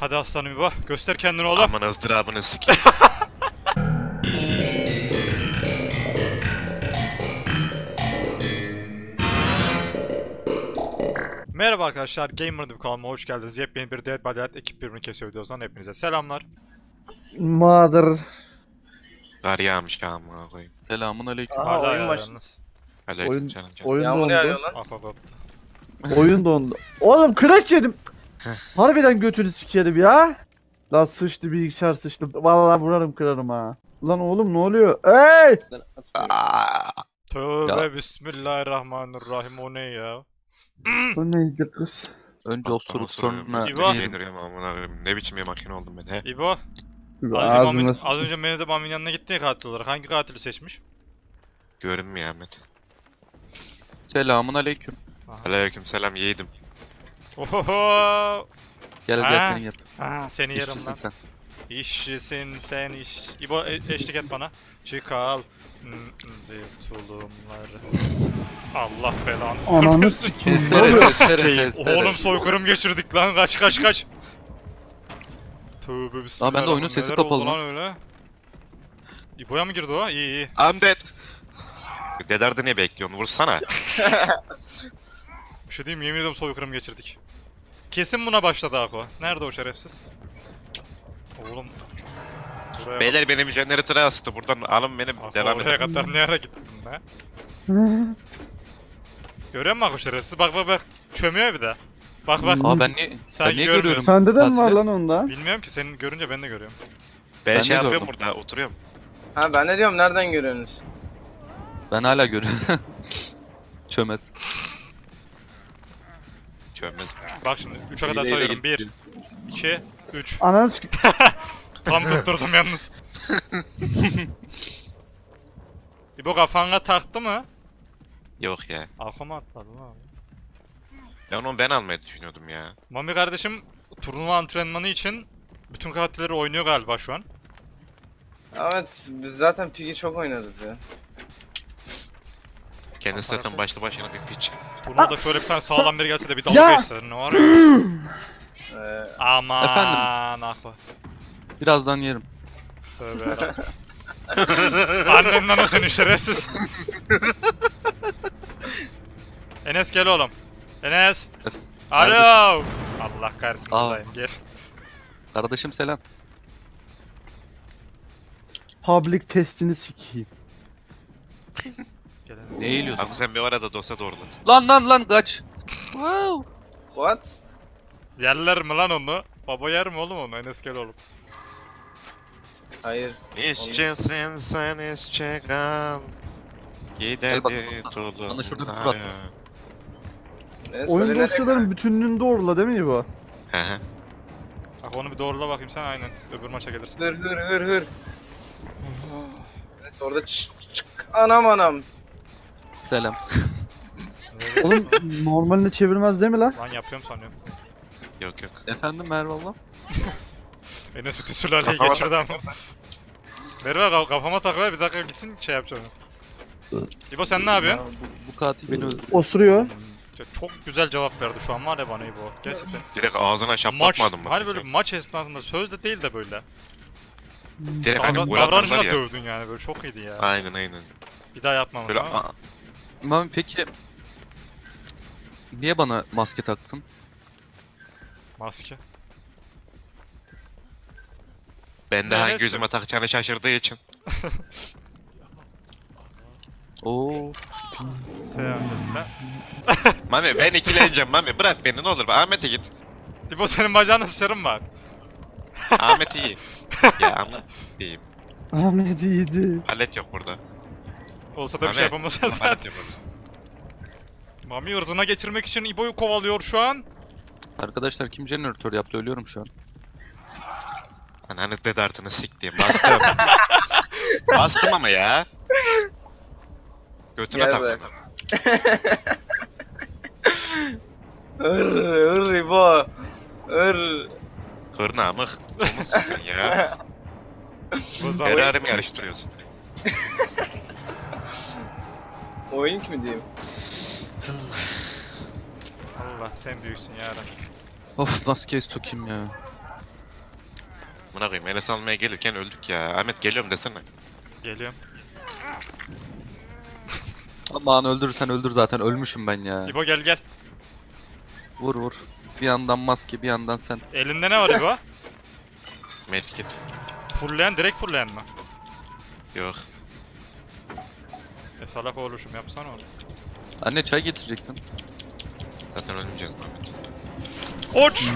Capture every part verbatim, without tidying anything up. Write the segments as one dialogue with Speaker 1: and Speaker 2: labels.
Speaker 1: Hadi aslanım İbo, göster kendini oğlum.
Speaker 2: Aman ızdırabını sikeyim.
Speaker 1: Merhaba arkadaşlar, Gamer'ın kanalıma hoş geldiniz. Yepyeni bir Dead by Daylight ekip birimini kesiyor videosundan hepinize selamlar.
Speaker 3: Mother.
Speaker 2: Kar yağmış amına koyayım.
Speaker 4: Selamun aleyküm.
Speaker 3: Aa,
Speaker 1: Hala
Speaker 3: oyun
Speaker 1: ya,
Speaker 3: baş-
Speaker 1: yalnız.
Speaker 2: Aleyküm
Speaker 3: Oyun,
Speaker 2: canım canım.
Speaker 3: oyun
Speaker 5: Yağmur
Speaker 3: dondu.
Speaker 5: yağıyor lan.
Speaker 1: Afa koptu.
Speaker 3: Oyun dondu. Oğlum crash yedim. Harbiden götünü sikerim ya. Lan sıçtı bilgisayar sıçtı. Vallahi vurarım kırarım ha. Lan oğlum ne oluyor? Ey!
Speaker 2: Aa,
Speaker 1: Tövbe
Speaker 4: Ya.
Speaker 1: bismillahirrahmanirrahim, o ne ya?
Speaker 3: Bu neydi kız?
Speaker 4: Önce osurup sonra
Speaker 1: İbo.
Speaker 4: yiyelim.
Speaker 2: Yediriyorum amına koyayım. Ne biçim bir makine oldum ben he.
Speaker 1: İbo, az önce,
Speaker 3: Ağzına
Speaker 1: Mamin, az
Speaker 3: sıçtı.
Speaker 1: önce Mehmet'e Mamin yanına gitti ya katil olarak. Hangi katili seçmiş?
Speaker 2: Görünmüyor Ahmet.
Speaker 4: Selamun aleyküm.
Speaker 2: Aleyküm selam yeğdim.
Speaker 1: Ohoho!
Speaker 4: Gel
Speaker 1: Ha.
Speaker 4: gel sen yap.
Speaker 1: Ah, seni yerim
Speaker 4: İşçisin
Speaker 1: lan.
Speaker 4: sen.
Speaker 1: İşçisin sen iş. İbo e- eşlik et bana. Çıkal. Tulumları. Allah belanı
Speaker 3: Ananı
Speaker 1: vermesin.
Speaker 3: sikeyim. Ne
Speaker 4: Testere
Speaker 3: oluyor?
Speaker 4: testere testere.
Speaker 1: Oğlum soykırım geçirdik lan, kaç kaç kaç. Tövbe bismillah.
Speaker 4: Aa, bende oyunun sesi
Speaker 1: Neler
Speaker 4: kapalı
Speaker 1: oldu
Speaker 4: lan.
Speaker 1: öyle. İbo'ya mı girdi o? İyi iyi.
Speaker 2: I'm dead. Dedardı ne bekliyorsun? Vursana.
Speaker 1: Bir şey diyeyim, yemin ediyorum soykırım geçirdik. Kesin buna başladı Ako. Nerede o şerefsiz? Oğlum. Buraya
Speaker 2: Beyler benim jeneratöre astı. Buradan alın beni
Speaker 1: bak. Ako,
Speaker 2: devam
Speaker 1: oraya
Speaker 2: edin.
Speaker 1: kadar nereye gittin be? Görüyor musun Ako şerefsiz? Bak bak bak. Çömüyor bir de. Bak bak.
Speaker 4: Aa ben niye,
Speaker 1: Sen
Speaker 4: ben niye
Speaker 1: görmüyorsun.
Speaker 4: görüyorum?
Speaker 3: Sende de mi var
Speaker 4: Tatile?
Speaker 3: lan onda?
Speaker 1: Bilmiyorum ki, senin görünce ben de görüyorum.
Speaker 2: Ben,
Speaker 4: Ben
Speaker 2: şey
Speaker 4: de
Speaker 2: yapıyorum
Speaker 4: gördüm.
Speaker 2: burada oturuyorum.
Speaker 5: Ha ben ne diyorum, nereden görüyorsunuz?
Speaker 4: Ben hala görüyorum. Çömez.
Speaker 2: Çömez.
Speaker 1: Bak şimdi üçe kadar
Speaker 4: Hileyle
Speaker 1: sayıyorum. bir,
Speaker 4: gitti.
Speaker 1: iki, üç.
Speaker 3: Ananı sikeyim.
Speaker 1: Tam tutturdum yalnız. İbo kafana taktı mı?
Speaker 2: Yok ya.
Speaker 1: Aklıma atladı lan.
Speaker 2: Ya onu ben almayı düşünüyordum ya.
Speaker 1: Mami kardeşim turnuva antrenmanı için bütün katilleri oynuyor galiba şu an.
Speaker 5: Evet, biz zaten Pig'i çok oynarız ya.
Speaker 2: Kendisi zaten başlı başına bir piç.
Speaker 1: Turnuvada şöyle bir tane sağlam biri gelse de bir
Speaker 3: Ya!
Speaker 1: dalga geçse ne var ya?
Speaker 5: Ee,
Speaker 1: Aman
Speaker 4: Efendim?
Speaker 1: akva.
Speaker 4: Birazdan yerim.
Speaker 1: Tövbe yarabbim. Annenden o senin şerefsiz. Enes gel oğlum. Enes.
Speaker 4: Ef-
Speaker 1: Alo.
Speaker 4: Neredesin?
Speaker 1: Allah kahretsin,
Speaker 4: Aa.
Speaker 1: buradayım, gel.
Speaker 4: Kardeşim selam.
Speaker 3: Public testini sikeyim.
Speaker 1: Gel Enes.
Speaker 4: Ne eğiliyorsun?
Speaker 2: Abi sen bir arada dosya doğrulat.
Speaker 4: Lan lan lan kaç. Wow.
Speaker 5: what?
Speaker 1: Yerler mi lan onu? Baba yer mi oğlum onu? Enes gel oğlum.
Speaker 5: Hayır.
Speaker 2: İşçisin sen işçi kal.
Speaker 4: Gel
Speaker 2: Giderdi
Speaker 4: bakalım,
Speaker 2: tulum.
Speaker 4: bana şurada bir tur at.
Speaker 5: Neyse,
Speaker 3: Oyun
Speaker 5: böyle nereye
Speaker 3: dosyaların bütünlüğünü doğrula değil mi bu?
Speaker 2: Hı hı.
Speaker 1: Bak onu bir doğrula bakayım sen, aynen. Öbür maça gelirsin.
Speaker 5: Hır hır hır hır. Neyse orada çık çık. Anam anam.
Speaker 4: Selam.
Speaker 3: Oğlum normalini çevirmez değil mi lan?
Speaker 1: Lan yapıyorum sanıyorum.
Speaker 2: Yok yok.
Speaker 4: Efendim Merve abla?
Speaker 1: Enes bütün sülaleyi
Speaker 2: Kafama
Speaker 1: geçirdi ama. Merhaba kaf- kafama takılıyor, bir dakika gitsin şey yapacağım. İbo sen ne yapıyorsun?
Speaker 4: Bu, bu katil beni öldürdü.
Speaker 3: Osuruyor.
Speaker 1: Çok güzel cevap verdi şu an var ya bana İbo. Gerçekten.
Speaker 2: Direkt ağzına
Speaker 1: Maç,
Speaker 2: şaplatmadım bak.
Speaker 1: hani böyle maç esnasında sözde değil de böyle.
Speaker 2: Direkt hani
Speaker 1: Davra-
Speaker 2: gol atarlar
Speaker 1: davranışına
Speaker 2: ya.
Speaker 1: dövdün yani, böyle çok iyiydi ya.
Speaker 2: Aynen aynen.
Speaker 1: Bir daha yapmam
Speaker 2: Böyle
Speaker 1: ama.
Speaker 2: aa,
Speaker 4: Mami peki niye bana maske taktın?
Speaker 1: Maske.
Speaker 2: ben de hangi
Speaker 1: Neresi?
Speaker 2: gözüme takacağını şaşırdığı için.
Speaker 4: Oo.
Speaker 1: Seyahatle.
Speaker 2: Mami ben ikileneceğim Mami bırak beni ne olur be Ahmet'e git.
Speaker 1: İbo senin bacağına sıçarım bak.
Speaker 2: Ahmet iyi. Ya ama iyiyim.
Speaker 3: Ahmet iyiydi.
Speaker 2: Palet yok burada.
Speaker 1: Olsa da bir şey
Speaker 2: Mami,
Speaker 1: yapamazsın sen.
Speaker 2: palet yok burada.
Speaker 1: Mami ırzına geçirmek için İbo'yu kovalıyor şu an.
Speaker 4: Arkadaşlar kim jeneratör yaptı, ölüyorum şu an.
Speaker 2: Ananı dedartını siktiğim bastım. Bastım ama ya. Götüne
Speaker 5: Gel
Speaker 2: takmadım.
Speaker 5: Hır hır İbo. Hır.
Speaker 2: Kırnağımı kırmızısın sen ya.
Speaker 1: Bu zaman
Speaker 2: Ferrari mi yarıştırıyorsun?
Speaker 5: Oyun kimi diyeyim?
Speaker 1: Allah sen büyüksün yarın.
Speaker 4: Of nasıl kes kim ya.
Speaker 2: Buna koyayım. Enes almaya gelirken öldük ya. Ahmet geliyorum desene.
Speaker 1: Geliyorum.
Speaker 4: Aman öldürürsen öldür zaten ölmüşüm ben ya.
Speaker 1: İbo gel gel.
Speaker 4: Vur vur. Bir yandan maske bir yandan sen.
Speaker 1: Elinde ne var İbo?
Speaker 2: Medkit.
Speaker 1: Fullleyen, direkt fullleyen mi?
Speaker 2: Yok.
Speaker 1: E salak oluşum yapsana onu.
Speaker 4: Anne çay getirecektin.
Speaker 2: Zaten ölmeyeceğiz Ahmet.
Speaker 1: Oç!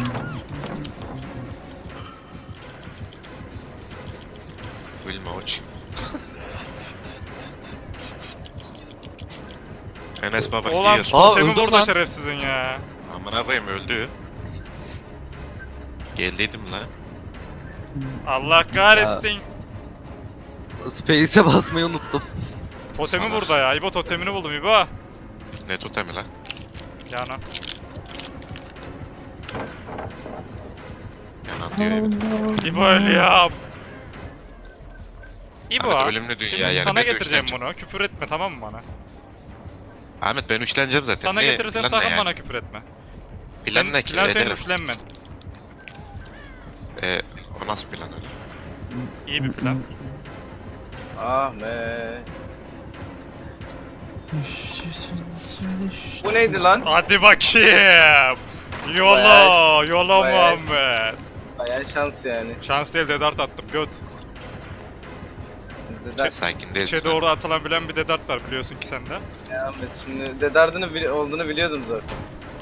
Speaker 2: Bilme oç. Enes baba
Speaker 1: Ulan
Speaker 2: yiyor.
Speaker 4: Aa,
Speaker 1: totemi
Speaker 4: öldü
Speaker 1: burada
Speaker 4: lan.
Speaker 1: şerefsizin ya.
Speaker 2: Amına koyayım öldü. Geldiydim la.
Speaker 1: Allah kahretsin.
Speaker 4: Space'e basmayı unuttum.
Speaker 1: Totemi
Speaker 2: Sana.
Speaker 1: burada ya. İbo totemini buldum İbo.
Speaker 2: Ne totemi la?
Speaker 1: Yana.
Speaker 2: Yanan diyor evin.
Speaker 1: İbo ölüyorum. İbo.
Speaker 2: Ahmet ölümlü dünya
Speaker 1: Şimdi
Speaker 2: yani.
Speaker 1: sana
Speaker 2: Ben de
Speaker 1: getireceğim
Speaker 2: üçleneceğim.
Speaker 1: bunu. Küfür etme tamam mı bana?
Speaker 2: Ahmet ben üçleneceğim zaten.
Speaker 1: Sana
Speaker 2: Ne?
Speaker 1: getirirsem
Speaker 2: Plan
Speaker 1: sakın
Speaker 2: ne
Speaker 1: bana
Speaker 2: yani?
Speaker 1: küfür etme.
Speaker 2: Plan
Speaker 1: Sen-
Speaker 2: ne ki?
Speaker 1: Plan senin
Speaker 2: Ederim.
Speaker 1: üçlenmen.
Speaker 2: Ee, o nasıl plan öyle?
Speaker 1: İyi bir plan.
Speaker 5: Ahmet. Bu neydi lan?
Speaker 1: Hadi bakayım. Yola,
Speaker 5: Bayağı-
Speaker 1: yola
Speaker 5: bayağı-
Speaker 1: Muhammed.
Speaker 5: Bayağı şans yani.
Speaker 1: Şans değil dedart attım göt.
Speaker 5: Dedar,
Speaker 2: Sakin değilsin.
Speaker 1: İçe doğru atılan bilen bir dedart var biliyorsun ki sende.
Speaker 5: ya Ahmet şimdi Dedard'ın bili- olduğunu biliyordum zaten.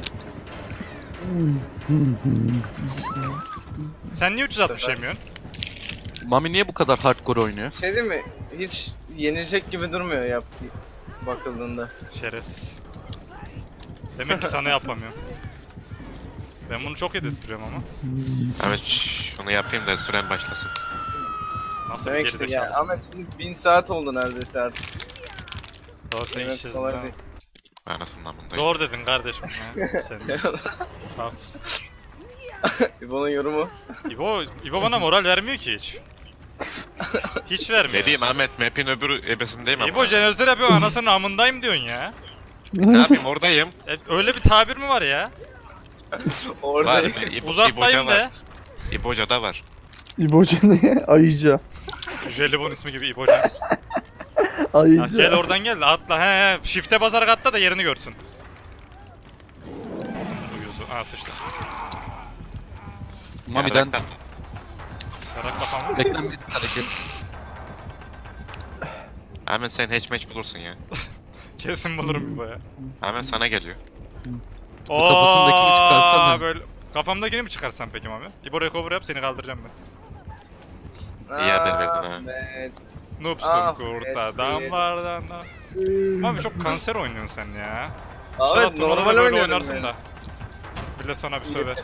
Speaker 1: Sen niye üç yüz altmış yemiyorsun?
Speaker 4: Mami niye bu kadar hardcore oynuyor?
Speaker 5: Şey değil mi? Hiç yenilecek gibi durmuyor yap bakıldığında.
Speaker 1: Şerefsiz. Demek ki sana yapamıyorum. Ben bunu çok yedirtiyorum ama.
Speaker 2: Ahmet şş, şunu yapayım da süren başlasın.
Speaker 1: Nasıl bir
Speaker 5: Demek işte ya
Speaker 1: gerizekalısın.
Speaker 5: Ahmet şimdi bin saat oldu neredeyse artık.
Speaker 1: Doğru sen
Speaker 5: Evet,
Speaker 1: işsiz
Speaker 5: kolay
Speaker 1: değil mi?
Speaker 5: değil.
Speaker 2: Anasının amındayım.
Speaker 1: Doğru dedin kardeşim ya. Sen de. Haklısın.
Speaker 5: İbo'nun yorumu.
Speaker 1: İbo, İbo bana moral vermiyor ki hiç. Hiç vermiyor.
Speaker 2: Ne diyeyim Ahmet map'in öbürü ebesindeyim ama.
Speaker 1: İbo jeneratör yapıyor anasının amındayım diyorsun ya.
Speaker 2: Ne yapayım oradayım.
Speaker 1: E, öyle bir tabir mi var ya?
Speaker 5: Orada
Speaker 2: Var. İbo, İboca
Speaker 1: Uzaktayım
Speaker 2: var.
Speaker 1: de.
Speaker 2: İboca da var.
Speaker 3: İboca ne? Ayıca.
Speaker 1: Jelibon ismi gibi İbocan. Ha,
Speaker 3: Ayıca.
Speaker 1: gel oradan gel de atla. He he. Shift'e basarak atla da yerini görsün. Uyuzu. Aa sıçtı.
Speaker 4: Mami'den
Speaker 2: Yarraktan.
Speaker 1: Yarak kafamı.
Speaker 4: beklenmedik hareket.
Speaker 2: Ahmet sen hatch match bulursun ya.
Speaker 1: Kesin bulurum İbo ya.
Speaker 2: Ahmet sana geliyor.
Speaker 4: Bu kafasındakini çıkarsana.
Speaker 1: Böyle kafamdakini mi çıkarsam peki abi? İbo recover yap seni kaldıracağım ben.
Speaker 2: İyi haber verdin ha.
Speaker 5: Ahmet.
Speaker 1: Noobsun
Speaker 5: Ah,
Speaker 1: kurt
Speaker 5: evet,
Speaker 1: adamlardan da. Abi çok kanser oynuyorsun sen ya.
Speaker 5: Ahmet
Speaker 1: İnşallah turnuvada
Speaker 5: normal
Speaker 1: böyle
Speaker 5: oynuyorum
Speaker 1: oynarsın
Speaker 5: ben.
Speaker 1: da. Bile sana bir söver.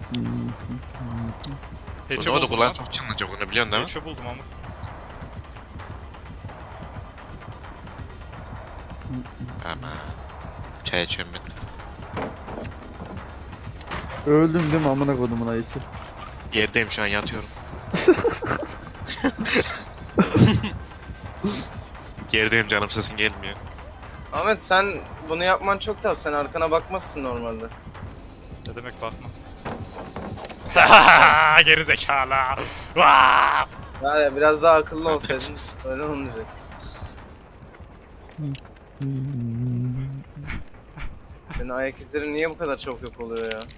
Speaker 1: Hatch'i
Speaker 2: Turnuvada
Speaker 1: buldum
Speaker 2: kulağın
Speaker 1: lan.
Speaker 2: çok çınlayacak onu biliyorsun değil mi?
Speaker 1: Hatch'i buldum ama.
Speaker 2: Ama çay içiyorum ben.
Speaker 3: Öldüm değil mi amına kodumun ayısı?
Speaker 2: Yerdeyim şu an yatıyorum. Yerdeyim canım sesin gelmiyor.
Speaker 5: Ahmet sen bunu yapman çok tabii. Sen arkana bakmazsın normalde.
Speaker 1: Ne demek bakma. Geri zekalı. Vaa!
Speaker 5: Yani biraz daha akıllı olsaydın öyle olmayacak. Senin ayak izlerin niye bu kadar çok yok oluyor ya?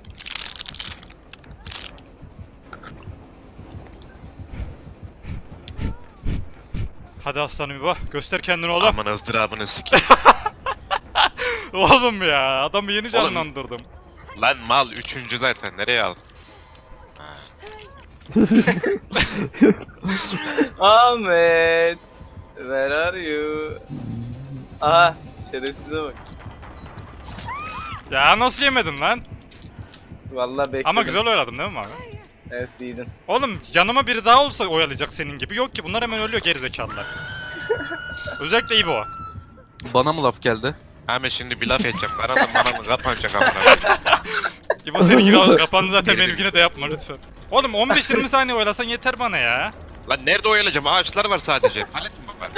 Speaker 1: Hadi aslanım İbo. Göster kendini oğlum.
Speaker 2: Aman ızdırabını sikeyim.
Speaker 1: Oğlum ya. Adamı yeni
Speaker 2: Oğlum.
Speaker 1: canlandırdım.
Speaker 2: Lan mal üçüncü zaten nereye aldın?
Speaker 5: Ahmet! Where are you? Aha! Şerefsize bak.
Speaker 1: Ya nasıl yemedin lan?
Speaker 5: Vallahi bekledim.
Speaker 1: Ama güzel oynadım değil mi abi?
Speaker 5: Evet iyiydin.
Speaker 1: Oğlum yanıma biri daha olsa oyalayacak senin gibi. Yok ki bunlar hemen ölüyor gerizekalılar. Özellikle İbo.
Speaker 4: Bana mı laf geldi?
Speaker 2: Ahmet şimdi bir laf edeceğim. Bana da bana mı kapanacak amına koyayım.
Speaker 1: İbo seninki kal- kapandı zaten benimkine de yapma lütfen. Oğlum on beş yirmi saniye oyalasan yeter bana ya.
Speaker 2: Lan nerede oyalayacağım? Ağaçlar var sadece. Palet mi var?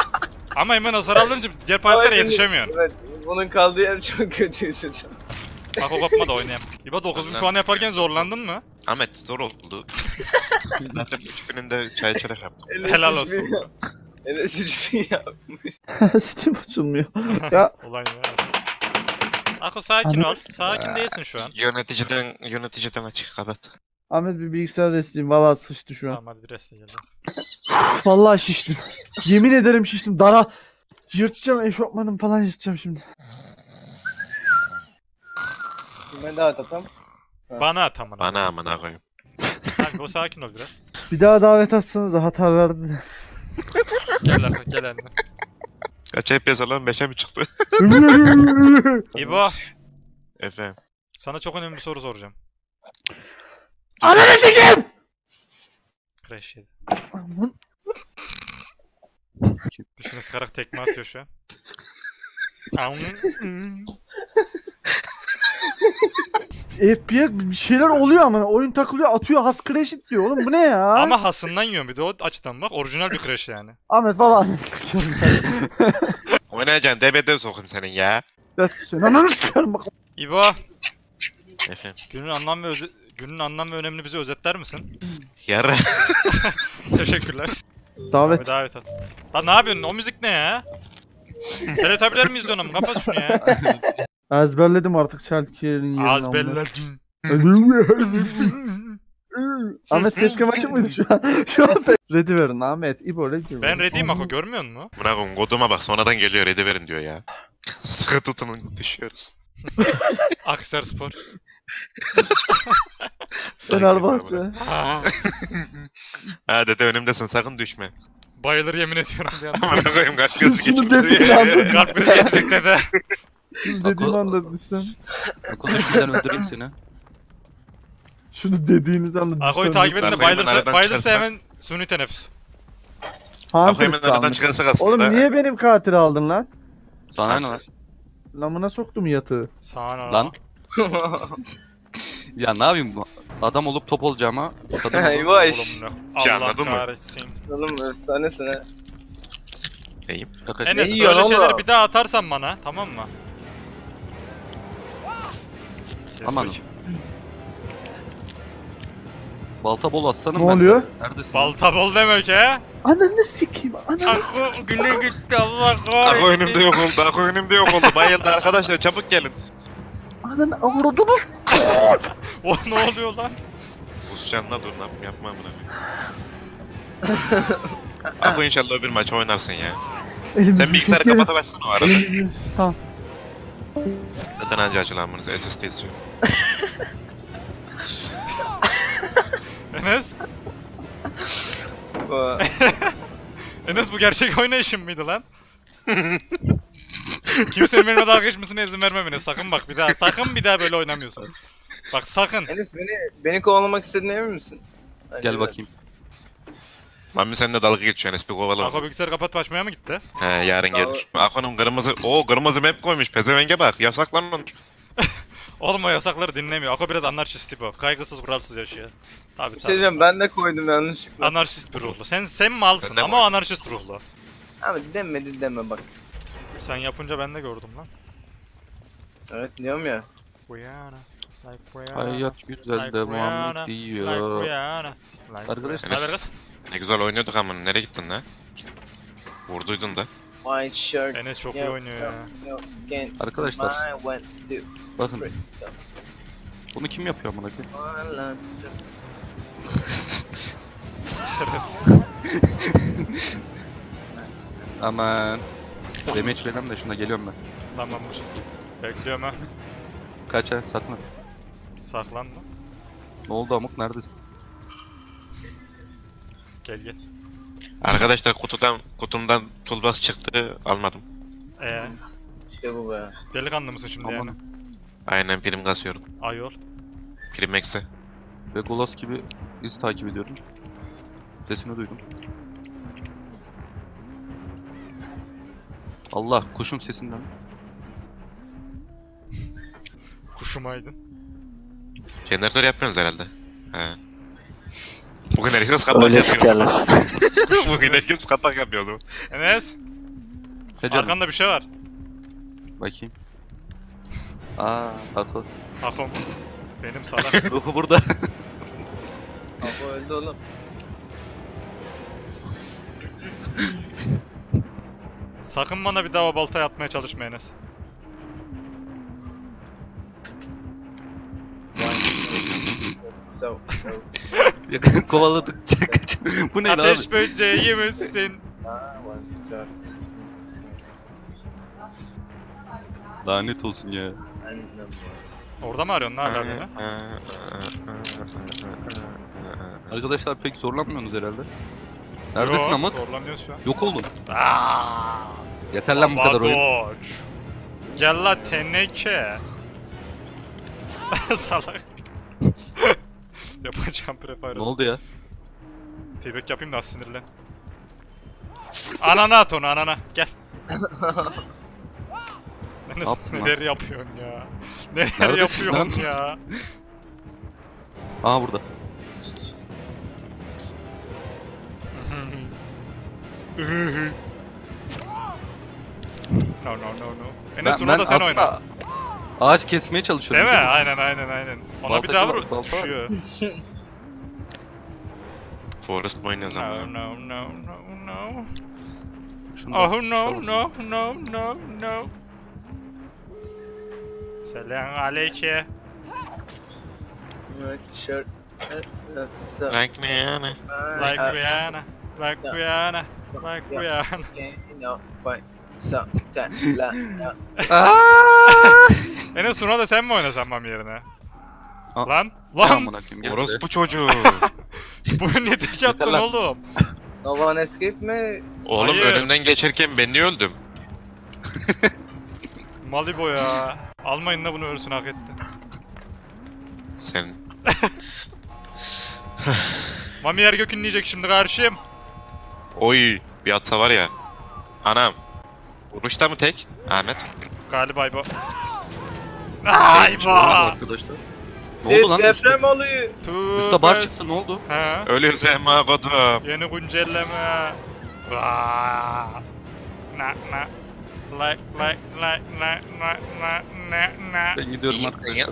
Speaker 1: Ama hemen hasar alınca diğer
Speaker 5: Ama
Speaker 1: paletlere
Speaker 5: şimdi-
Speaker 1: yetişemiyorsun.
Speaker 5: Evet, bunun kaldığı yer çok kötüydü.
Speaker 1: Ako kopma da oynayayım. İbo dokuz bin puan yaparken zorlandın mı?
Speaker 2: Ahmet zor oldu. Zaten üç bininde çay içerek yaptım.
Speaker 1: Helal olsun.
Speaker 5: Enes üç bin yapmış.
Speaker 3: Steam açılmıyor. Ya
Speaker 1: Olay ya. Ako sakin ol. Sakin değilsin şu an.
Speaker 2: Yöneticiden, yöneticiden açık kapat.
Speaker 3: Ahmet bir bilgisayar resteyim. Valla sıçtı şu an.
Speaker 1: Tamam hadi bir reste geldi.
Speaker 3: Vallahi şiştim. Yemin ederim şiştim. Dara yırtacağım eşofmanım falan yırtacağım şimdi.
Speaker 5: Kime daha tatam?
Speaker 1: Bana at amına.
Speaker 2: Bana amına koyayım.
Speaker 1: Kanka o sakin ol biraz.
Speaker 3: Bir daha davet atsanız hata verdi.
Speaker 1: Gel Ako gel eline.
Speaker 2: Kaç F P S alalım beşe mi çıktı?
Speaker 1: İbo.
Speaker 2: Efendim.
Speaker 1: Sana çok önemli bir soru soracağım.
Speaker 3: Ananı sikeyim!
Speaker 1: Crash yedi.
Speaker 3: Aman.
Speaker 1: Dışına sıkarak tekme atıyor şu an.
Speaker 3: F P S bir şeyler oluyor ama oyun takılıyor atıyor has crash it diyor oğlum bu ne ya?
Speaker 1: Ama hasından yiyorum bir de o açıdan bak. Orijinal bir crash yani.
Speaker 3: Ahmet valla ananı sikerim ben.
Speaker 2: Oynayacaksın D B D sokayım senin ya.
Speaker 3: Ya sikerim ananı sikerim bak.
Speaker 1: İbo.
Speaker 2: Efendim.
Speaker 1: Günün anlam ve öze- günün anlam ve önemini bize özetler misin?
Speaker 2: Yarın.
Speaker 1: Teşekkürler.
Speaker 3: Davet.
Speaker 1: Abi davet at. Lan ne yapıyorsun? O müzik ne ya? Teletabiler mi izliyorsun ama? Kapat şunu ya.
Speaker 3: Ezberledim artık Şalkiye'nin yerini.
Speaker 1: Az
Speaker 3: amına.
Speaker 1: belledin.
Speaker 3: Ahmet keşke açık mıydı şu an? Şu an pe- Ready verin Ahmet. İbo ready
Speaker 1: Ben
Speaker 3: verin.
Speaker 1: ready'im Ako görmüyor musun?
Speaker 2: Buna koyayım koduma bak sonradan geliyor ready verin diyor ya. Sıkı tutunun düşüyoruz.
Speaker 1: Akhisar Spor.
Speaker 3: Fenerbahçe.
Speaker 1: Aa,
Speaker 2: Ha dede önümdesin sakın düşme.
Speaker 1: bayılır yemin ediyorum bir anda.
Speaker 2: Amına koyayım kaç gözü
Speaker 3: Şunu dediğin
Speaker 2: geçmiş.
Speaker 3: anda,
Speaker 1: Kalp krizi geçecek dede.
Speaker 3: şunu dediğim anda düşsem.
Speaker 4: Okul düşmeden öldüreyim seni.
Speaker 3: Şunu dediğiniz anda
Speaker 1: Ako'yu
Speaker 3: düşsem.
Speaker 1: takip edin de
Speaker 2: Ben
Speaker 1: bayılırsa,
Speaker 2: aradan
Speaker 1: bayılırsa
Speaker 2: çıkarsak.
Speaker 1: hemen suni teneffüs.
Speaker 2: Akoy
Speaker 3: Hunter
Speaker 2: hemen aradan
Speaker 3: sanmış.
Speaker 2: çıkarsak aslında.
Speaker 3: Oğlum niye benim katili aldın lan?
Speaker 4: Sana ne lan?
Speaker 3: Lamına soktum yatığı.
Speaker 1: Sağına
Speaker 4: Lan. Ya ne yapayım? Adam olup top olacağıma kadın olup.
Speaker 5: Eyvah.
Speaker 2: Şey
Speaker 1: Allah
Speaker 2: anladın mı?
Speaker 1: kahretsin.
Speaker 5: Oğlum efsanesin ha.
Speaker 2: Neyim?
Speaker 4: Kaka
Speaker 1: Enes
Speaker 5: yiyorsun
Speaker 1: böyle şeyleri
Speaker 5: oğlum?
Speaker 1: bir daha atarsan bana tamam mı?
Speaker 4: Aman.
Speaker 1: Kesik.
Speaker 4: Balta bol aslanım
Speaker 3: Ne
Speaker 4: ben.
Speaker 3: oluyor?
Speaker 4: Neredesin?
Speaker 1: Balta bol demek he?
Speaker 3: Ananı sikeyim. Ananı.
Speaker 1: Ako güne gitti Allah
Speaker 2: Ako
Speaker 1: kahretsin.
Speaker 2: önümde yok oldu. Ako önümde yok oldu. Bayıldı arkadaşlar çabuk gelin.
Speaker 3: Ananı avradınız.
Speaker 1: O ne oluyor lan?
Speaker 2: Buscanla dur lan yapma amına koyayım. Ako inşallah bir maç oynarsın ya.
Speaker 3: Elimizi
Speaker 2: Sen bilgisayarı
Speaker 3: çekelim.
Speaker 2: kapatıversin o arada.
Speaker 3: Elimizi- Tamam.
Speaker 2: Zaten anca açılanmanız S S D istiyor.
Speaker 1: Enes?
Speaker 5: Bu-
Speaker 1: Enes bu gerçek oynayışın mıydı lan? Kimsenin benimle dalga geçmesine izin vermem Enes. Sakın bak bir daha. Sakın bir daha böyle oynamıyorsun. Bak sakın.
Speaker 5: Enes beni beni kovalamak istediğine emin misin? Hadi
Speaker 4: Gel
Speaker 5: evet.
Speaker 4: bakayım.
Speaker 2: Mami seninle dalga geçiyor Enes bir kovala.
Speaker 1: Ako bilgisayarı kapat açmaya mı gitti?
Speaker 2: He yarın gelir. Ako'nun kırmızı... Oo kırmızı map koymuş pezevenge bak yasaklan onu.
Speaker 1: Oğlum o yasakları dinlemiyor. Ako biraz anarşist tipi o. Kaygısız kuralsız yaşıyor. Tabii
Speaker 5: Bir şey
Speaker 1: tabii.
Speaker 5: diyeceğim ben de koydum yanlışlıkla.
Speaker 1: Anarşist bir ruhlu. Sen sen malsın
Speaker 2: Sen de
Speaker 1: ama o
Speaker 2: mi?
Speaker 1: anarşist ruhlu.
Speaker 5: Ama demedi deme bak.
Speaker 1: Sen yapınca ben de gördüm lan.
Speaker 5: Evet diyorum ya.
Speaker 1: Rihanna. Like Rihanna.
Speaker 4: Hayat güzel
Speaker 1: Like
Speaker 4: devam
Speaker 1: Rihanna,
Speaker 4: ediyor.
Speaker 1: Like Rihanna. Like
Speaker 4: Arkadaşlar.
Speaker 1: Rihanna. Haber kız?
Speaker 2: Ne güzel oynuyorduk ama nereye gittin lan? Vurduydun da.
Speaker 5: White shirt.
Speaker 1: Enes çok iyi
Speaker 5: Yo,
Speaker 1: oynuyor
Speaker 5: yo,
Speaker 1: ya.
Speaker 5: yo, again.
Speaker 4: Arkadaşlar.
Speaker 5: I went to
Speaker 4: Bakın
Speaker 5: Brit-
Speaker 4: bunu kim yapıyor amına koyayım?
Speaker 5: Ireland.
Speaker 1: Şerefsiz.
Speaker 4: Aman. Damage verem de şuna geliyorum ben.
Speaker 1: Tamamdır. Bekliyorum ha.
Speaker 4: Kaç ha saklan.
Speaker 1: Saklanma.
Speaker 4: Ne oldu amık neredesin?
Speaker 1: Gel gel.
Speaker 2: Arkadaşlar kutudan kutumdan toolbox çıktı almadım.
Speaker 1: Ee,
Speaker 5: İşte bu be.
Speaker 1: delikanlı mısın şimdi
Speaker 4: Aman.
Speaker 1: yani?
Speaker 2: Aynen prim kasıyorum.
Speaker 1: Ayol.
Speaker 2: Prim eksi.
Speaker 4: Ve Golas gibi iz takip ediyorum. Sesini duydum. Allah kuşun sesinden.
Speaker 1: Kuşum aydın.
Speaker 2: Jeneratör yapıyorsunuz herhalde. He. Bugün herkes kapak yapıyor. Bugün herkes kapak yapıyordu.
Speaker 1: Enes.
Speaker 4: He canım.
Speaker 1: Arkanda bir şey var.
Speaker 4: Bakayım. Aa, Ako.
Speaker 1: Akom. Benim salak.
Speaker 4: Ruhu burada.
Speaker 5: Abi öldü oğlum.
Speaker 1: Sakın bana bir daha o baltayı atmaya çalışma Enes.
Speaker 5: So, so.
Speaker 4: Yakın kovaladıkça kaç. Bu ne lan abi?
Speaker 1: Ateş böceği misin?
Speaker 5: Ha, var, güzel.
Speaker 4: Lanet olsun ya.
Speaker 5: Anlamaz.
Speaker 1: Orada mı arıyorsun lan hala beni?
Speaker 4: Arkadaşlar pek zorlanmıyorsunuz herhalde. Neredesin
Speaker 1: Yok,
Speaker 4: Amık?
Speaker 1: zorlanıyoruz şu an.
Speaker 4: Yok oldun.
Speaker 1: Aaaa!
Speaker 4: Yeter lan bu kadar oyun.
Speaker 1: Dodge. Gel la teneke. Salak. Yapacağım prefire.
Speaker 4: Ne oldu ya?
Speaker 1: Feedback yapayım da az sinirlen. Anana at onu anana. Gel. Enes
Speaker 4: Yapma.
Speaker 1: neler yapıyorsun ya? Neler
Speaker 4: Neredesin
Speaker 1: yapıyorsun
Speaker 4: lan?
Speaker 1: ya?
Speaker 4: Aa burada.
Speaker 1: No no no no. Enes
Speaker 4: Ben,
Speaker 1: bunu
Speaker 4: ben
Speaker 1: da sen oyna.
Speaker 4: aslında ağaç kesmeye çalışıyorum.
Speaker 1: Değil mi? Aynen aynen aynen. Ona
Speaker 4: Balta
Speaker 1: bir daha
Speaker 4: kıvar,
Speaker 1: vur.
Speaker 4: balta.
Speaker 1: Düşüyor.
Speaker 2: Forest mı oynuyoruz
Speaker 1: No
Speaker 2: ama?
Speaker 1: no no no no.
Speaker 4: Şunu da
Speaker 1: Oh no
Speaker 4: şöyle-
Speaker 1: no no no no. Selam aleyke.
Speaker 5: Shirt. So,
Speaker 2: Like me yani.
Speaker 1: Like
Speaker 5: uh,
Speaker 1: Rihanna. Like
Speaker 5: Yeah.
Speaker 1: Rihanna. Like
Speaker 5: Yeah.
Speaker 1: Rihanna.
Speaker 5: you know, but so that la la.
Speaker 4: Aaaa!
Speaker 1: Enes Suna da sen mi oynasan benim yerine?
Speaker 4: Aa,
Speaker 1: Lan!
Speaker 4: Lan!
Speaker 1: Lan!
Speaker 4: Lan!
Speaker 2: Orospu çocuğu.
Speaker 1: Bu ne tek attın
Speaker 4: lan.
Speaker 1: oğlum?
Speaker 5: No one escape mi?
Speaker 2: Oğlum
Speaker 1: Hayır.
Speaker 2: önümden geçerken ben niye öldüm?
Speaker 1: Malibo ya. Almayın da bunu ölsün hak etti.
Speaker 2: Sen.
Speaker 1: Mami yer gökün diyecek şimdi karşıyım.
Speaker 2: Oy. Bir atsa var ya. Anam. Vuruşta mı tek? Ahmet.
Speaker 1: Galiba bu. Ay bu.
Speaker 4: Arkadaşlar. Ne oldu lan?
Speaker 5: De-
Speaker 4: Üstte,
Speaker 5: Deprem oluyor.
Speaker 4: üstte bar çıktı ne oldu?
Speaker 1: He.
Speaker 2: Ölüyoruz Emma kodum.
Speaker 1: Yeni güncelleme. Vaa. Na na. Like like like na na na na na.
Speaker 4: Ben gidiyorum arkadaşlar.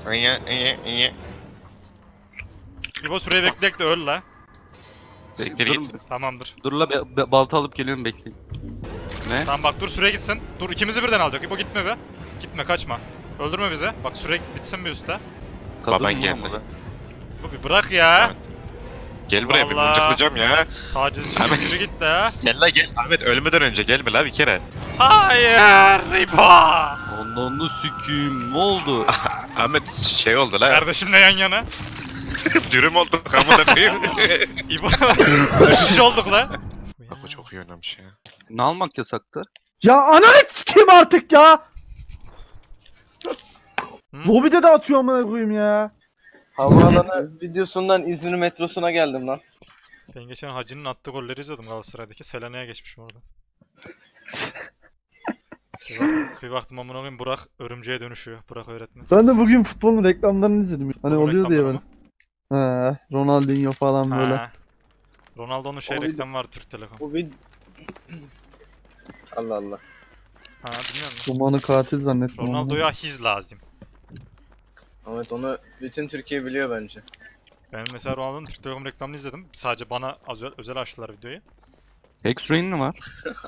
Speaker 1: İbo süreyi bekleyek de öl la.
Speaker 2: Siktir
Speaker 4: Dur-
Speaker 2: git.
Speaker 1: Tamamdır.
Speaker 4: Dur la be- be- balta alıp geliyorum bekleyin. Ne?
Speaker 1: Tamam bak dur süre gitsin. Dur ikimizi birden alacak. İbo gitme be. Gitme kaçma. Öldürme bizi. Bak süre bitsin bir üstte.
Speaker 4: Kadın
Speaker 2: Baban
Speaker 4: mı
Speaker 2: geldi.
Speaker 4: ama be?
Speaker 1: İbo bir bırak ya.
Speaker 2: Evet. Gel buraya bir
Speaker 1: Vallahi.
Speaker 2: mıncıklayacağım ya.
Speaker 1: Tacizci
Speaker 2: Ahmet.
Speaker 1: yürü git de.
Speaker 2: Gel la gel. Ahmet ölmeden önce gel bir la bir kere.
Speaker 1: Hayır İbo.
Speaker 4: Ondan sikiyim ne oldu?
Speaker 2: Ahmet şey oldu la.
Speaker 1: Kardeşimle yan yana.
Speaker 2: Dürüm oldu. Kamına koyayım.
Speaker 1: İbo. Düşüş olduk la.
Speaker 2: Bak o çok iyi oynamış ya.
Speaker 4: Ne almak yasaktı?
Speaker 3: Ya ananı sikeyim artık ya.
Speaker 1: Hı?
Speaker 3: Lobide de atıyor amına koyayım ya.
Speaker 5: Havaalanı videosundan İzmir metrosuna geldim lan.
Speaker 1: Ben geçen Hacı'nın attığı golleri izledim Galatasaray'daki. Selanik'e geçmişim orada. bir, bak, bir baktım amına koyayım Burak örümceğe dönüşüyor. Burak öğretmen.
Speaker 3: Ben de bugün futbolun reklamlarını izledim. Hani
Speaker 1: Futbol
Speaker 3: oluyor diye
Speaker 1: reklamları
Speaker 3: böyle.
Speaker 1: mı?
Speaker 3: He, Ronaldinho falan böyle.
Speaker 1: Ha. Ronaldo'nun şey
Speaker 5: O video-
Speaker 1: reklamı var Türk Telekom.
Speaker 5: Bu vid... Allah Allah.
Speaker 1: Ha bilmiyor musun?
Speaker 3: Dumanı katil zannettim. onu.
Speaker 1: Ronaldo'ya his lazım.
Speaker 5: Ahmet onu bütün Türkiye biliyor bence.
Speaker 1: Ben mesela Ronaldo'nun Türk Telekom reklamını izledim. Sadece bana özel, özel açtılar videoyu.
Speaker 4: X-Ray'in mi var?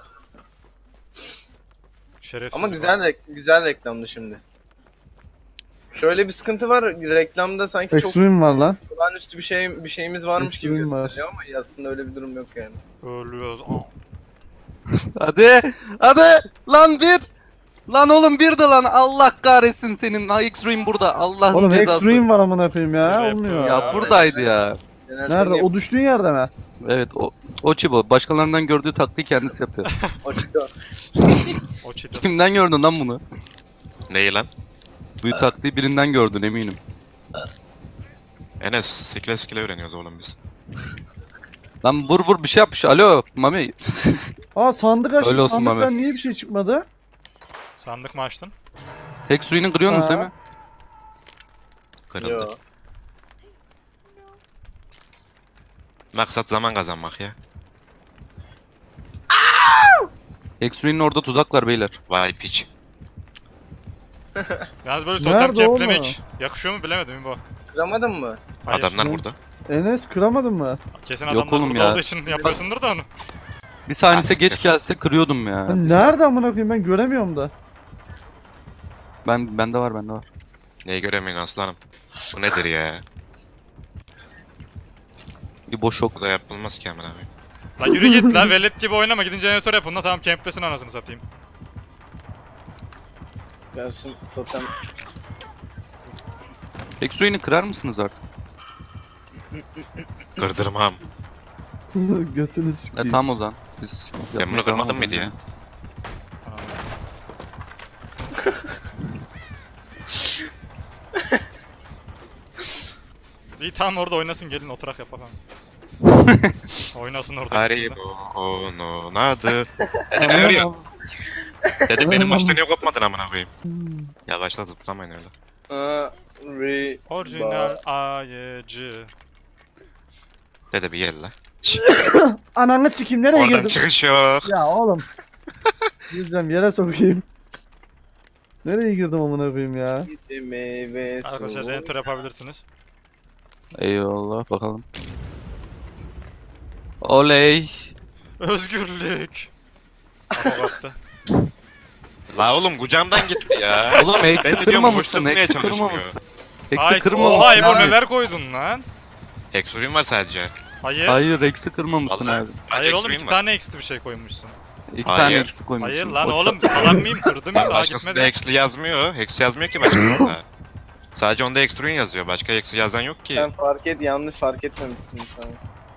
Speaker 1: Şerefsiz.
Speaker 5: Ama güzel rek- güzel reklamdı şimdi. Şöyle bir sıkıntı var. Reklamda sanki çok
Speaker 3: Extreme var lan.
Speaker 5: olağanüstü bir şey bir şeyimiz varmış gibi
Speaker 3: Ekstrem var.
Speaker 5: gösteriyor ama aslında öyle bir durum yok yani.
Speaker 1: Ölüyoruz. Aa.
Speaker 4: Hadi! Hadi! Lan bir! Lan oğlum bir de lan Allah kahretsin senin ha X-Ray'in burada Allah'ın
Speaker 3: Oğlum
Speaker 4: cezası.
Speaker 3: Extreme var amına koyayım ya.
Speaker 1: Trap
Speaker 3: Olmuyor.
Speaker 4: Ya buradaydı ya.
Speaker 5: Jeneratörünü
Speaker 3: Nerede?
Speaker 5: yap-
Speaker 3: O düştüğün yerde mi?
Speaker 4: Evet o o Çibo başkalarından gördüğü taktiği kendisi yapıyor.
Speaker 5: açıyor.
Speaker 1: O çiti.
Speaker 4: Kimden gördün lan bunu?
Speaker 2: Neyi lan?
Speaker 4: Bu taktiği birinden gördün eminim.
Speaker 2: Enes sikle sikle öğreniyoruz oğlum biz.
Speaker 4: Lan vur vur bir şey yapmış. Alo Mami.
Speaker 3: Aa sandık açtım.
Speaker 4: Öyle olsun
Speaker 3: Sandıktan
Speaker 4: Mehmet.
Speaker 3: niye bir şey çıkmadı?
Speaker 1: Sandık mı açtın?
Speaker 4: X-Ray'ini kırıyorsunuz
Speaker 3: Ha.
Speaker 4: değil mi?
Speaker 2: Kırıldı.
Speaker 5: Yo.
Speaker 2: Maksat zaman kazanmak ya.
Speaker 4: X-Ray'in orada tuzak var beyler.
Speaker 2: Vay piç.
Speaker 1: Yalnız böyle
Speaker 3: Nerede
Speaker 1: totem
Speaker 3: oğlum?
Speaker 1: kemplemek yakışıyor mu bilemedim bu.
Speaker 5: Kıramadın mı?
Speaker 1: Hayır.
Speaker 2: Adamlar
Speaker 3: Ne?
Speaker 2: burada.
Speaker 3: Enes kıramadın mı?
Speaker 1: Kesin
Speaker 4: Yok
Speaker 1: adamlar
Speaker 4: oğlum
Speaker 1: burada
Speaker 4: ya.
Speaker 1: olduğu için yapıyorsundur da onu.
Speaker 4: Bir saniyese
Speaker 2: Ah,
Speaker 4: geç
Speaker 2: siktir.
Speaker 4: gelse kırıyordum ya.
Speaker 3: Lan nerede amına koyayım ben göremiyorum da.
Speaker 4: Ben bende var bende var.
Speaker 2: Neyi göremiyorsun aslanım? Bu nedir ya?
Speaker 4: Bir boş
Speaker 2: Bu
Speaker 4: ok.
Speaker 2: da yapılmaz ki hemen abi.
Speaker 1: La yürü git la, velet gibi oynama, gidin jeneratör yapın la, tamam kemplesin anasını satayım.
Speaker 5: Gelsin totem.
Speaker 4: Hexuin'i kırar mısınız artık?
Speaker 2: Kırdırmam.
Speaker 3: Götünü
Speaker 4: E
Speaker 3: sikeyim.
Speaker 4: tamam o zaman. Biz
Speaker 2: Sen bunu kırmadın mıydı ya?
Speaker 1: İyi tamam, orada oynasın, gelin oturak yapalım. Oynasın orada.
Speaker 2: Haribo onun adı. Dedim ne arıyor? Dedim benim başta niye kopmadın amına koyayım? Yavaşla, zıplamayın öyle.
Speaker 5: Haribo.
Speaker 1: Orijinal ayıcı.
Speaker 2: Dede bir gel la.
Speaker 3: Ananı sikeyim nereye
Speaker 2: Oradan
Speaker 3: girdim?
Speaker 2: çıkış yok.
Speaker 3: Ya oğlum. Gireceğim yere sokayım. Nereye girdim amına koyayım ya?
Speaker 5: Gece meyve
Speaker 1: Arkadaşlar
Speaker 5: suyu.
Speaker 1: jeneratör yapabilirsiniz.
Speaker 4: Eyvallah bakalım. Oley.
Speaker 1: Özgürlük. Ama baktı.
Speaker 2: La oğlum kucağımdan gitti ya.
Speaker 4: Oğlum
Speaker 2: Ben
Speaker 4: Hex'i
Speaker 2: de diyorum,
Speaker 4: kırmamışsın.
Speaker 2: boşluk niye
Speaker 4: Hex'i
Speaker 2: çalışmıyor?
Speaker 4: kırmamışsın.
Speaker 1: Ay,
Speaker 4: Hex'i kırmamışsın.
Speaker 1: oha İbo
Speaker 4: abi.
Speaker 1: neler koydun lan?
Speaker 2: Hexurium var sadece.
Speaker 1: Hayır. Hayır,
Speaker 4: Hayır Hex'i kırmamışsın
Speaker 2: Vallahi.
Speaker 4: abi.
Speaker 2: Sadece
Speaker 1: oğlum,
Speaker 2: Hexurium
Speaker 1: iki
Speaker 2: var.
Speaker 1: tane ekstra bir şey koymuşsun.
Speaker 4: İki
Speaker 2: Hayır.
Speaker 4: tane Hex'i koymuşsun.
Speaker 1: Hayır lan
Speaker 4: O
Speaker 1: oğlum,
Speaker 4: çok-
Speaker 1: salak mıyım, kırdım işte, daha
Speaker 2: Başkasında
Speaker 1: gitmedi.
Speaker 2: Hex'li yazmıyor. Hex yazmıyor ki başkasında. Sadece onda Hexurium yazıyor. Başka Hex'i yazan yok ki.
Speaker 5: Sen fark et, yanlış fark etmemişsin sen.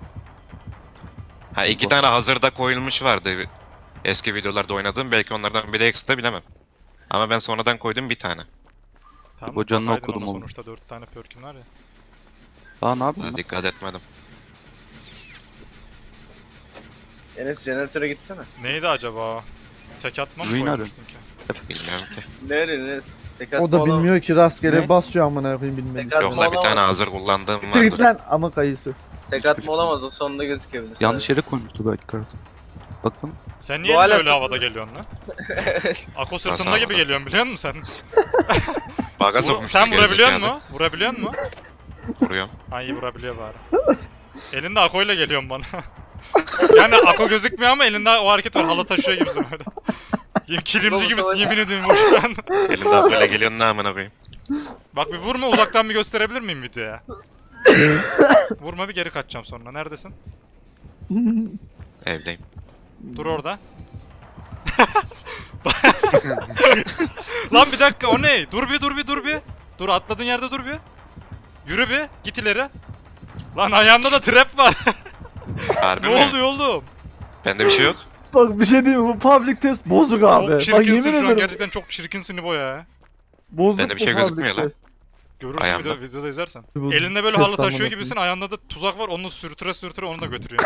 Speaker 2: Ha iki tane hazırda koyulmuş vardı. Eski videolarda oynadığım, belki onlardan biri Hex'te bilemem. Ama ben sonradan koydum bir tane.
Speaker 1: Tamam,
Speaker 4: İbo canını
Speaker 1: kafaydın
Speaker 4: okudum
Speaker 1: ona,
Speaker 4: oğlum.
Speaker 1: sonuçta dört tane perk'ün var ya.
Speaker 4: Daha ne yapayım
Speaker 2: Ha,
Speaker 4: lan?
Speaker 2: dikkat etmedim.
Speaker 5: Enes jeneratöre gitsene.
Speaker 1: Neydi acaba? Tek atma mı
Speaker 4: Ruin
Speaker 1: koymuştun ki?
Speaker 2: Bilmiyorum ki.
Speaker 5: Nerede Enes? Tek
Speaker 3: O da
Speaker 5: atma olan-
Speaker 3: bilmiyor ki rastgele
Speaker 4: Ne?
Speaker 3: basıyor amına koyayım bilmem.
Speaker 5: Tek atma
Speaker 2: Yok la bir tane
Speaker 5: olamaz.
Speaker 2: hazır kullandığım
Speaker 3: Siktir git
Speaker 2: vardı.
Speaker 3: lan ama kayısı.
Speaker 5: Tek atma olamaz, o sonunda gözükebilir.
Speaker 4: Yanlış
Speaker 5: sadece.
Speaker 4: yere koymuştu belki kartı. Bakalım.
Speaker 1: Sen niye
Speaker 5: Bu hala
Speaker 1: böyle
Speaker 5: sıfır.
Speaker 1: havada geliyorsun lan? Ako sırtında
Speaker 2: Nasıl
Speaker 1: gibi
Speaker 2: havada?
Speaker 1: geliyorsun, biliyor musun sen?
Speaker 2: Baga
Speaker 1: Vur-
Speaker 2: sokmuş.
Speaker 1: sen
Speaker 2: bir
Speaker 1: vurabiliyor
Speaker 2: gerizekalı.
Speaker 1: musun? Vurabiliyor musun?
Speaker 2: Vuruyorum.
Speaker 1: Ha iyi, vurabiliyor bari. Elinde Ako'yla geliyorsun bana. Yani Ako gözükmüyor ama elinde o hareket var, halı taşıyor gibisin böyle. Yem- Kilimci gibisin, yemin ediyorum vururken.
Speaker 2: Elinde böyle geliyorsun ne amına koyayım.
Speaker 1: Bak bir vurma, uzaktan bir gösterebilir miyim videoya? Vurma, bir geri kaçacağım sonra. Neredesin?
Speaker 2: Evdeyim.
Speaker 1: Dur orada. Lan bir dakika, o ne? Dur bir, dur bir, dur bir. Dur, atladığın yerde dur bir. Yürü bir, git ileri. Lan ayağında da trap var.
Speaker 2: Harbi
Speaker 1: Ne
Speaker 2: mi?
Speaker 1: oldu oğlum?
Speaker 2: Bende bir şey yok.
Speaker 3: Bak bir şey diyeyim mi? Bu public test bozuk abi.
Speaker 1: Çok
Speaker 3: Bak
Speaker 1: çirkinsin
Speaker 3: yemin
Speaker 1: şu an,
Speaker 3: ederim.
Speaker 1: gerçekten çok çirkinsin İbo ya.
Speaker 3: Bozuk
Speaker 2: Bende bir
Speaker 3: bu
Speaker 2: şey
Speaker 3: public
Speaker 2: gözükmüyor lan.
Speaker 3: test.
Speaker 1: Görürsün
Speaker 2: Ayağımda.
Speaker 1: video, videoda izlersen.
Speaker 3: Bu
Speaker 1: Elinde böyle
Speaker 3: test
Speaker 1: halı taşıyor
Speaker 3: amına
Speaker 1: gibisin, ayağında da tuzak var, onu sürtüre sürtüre onu da götürüyor.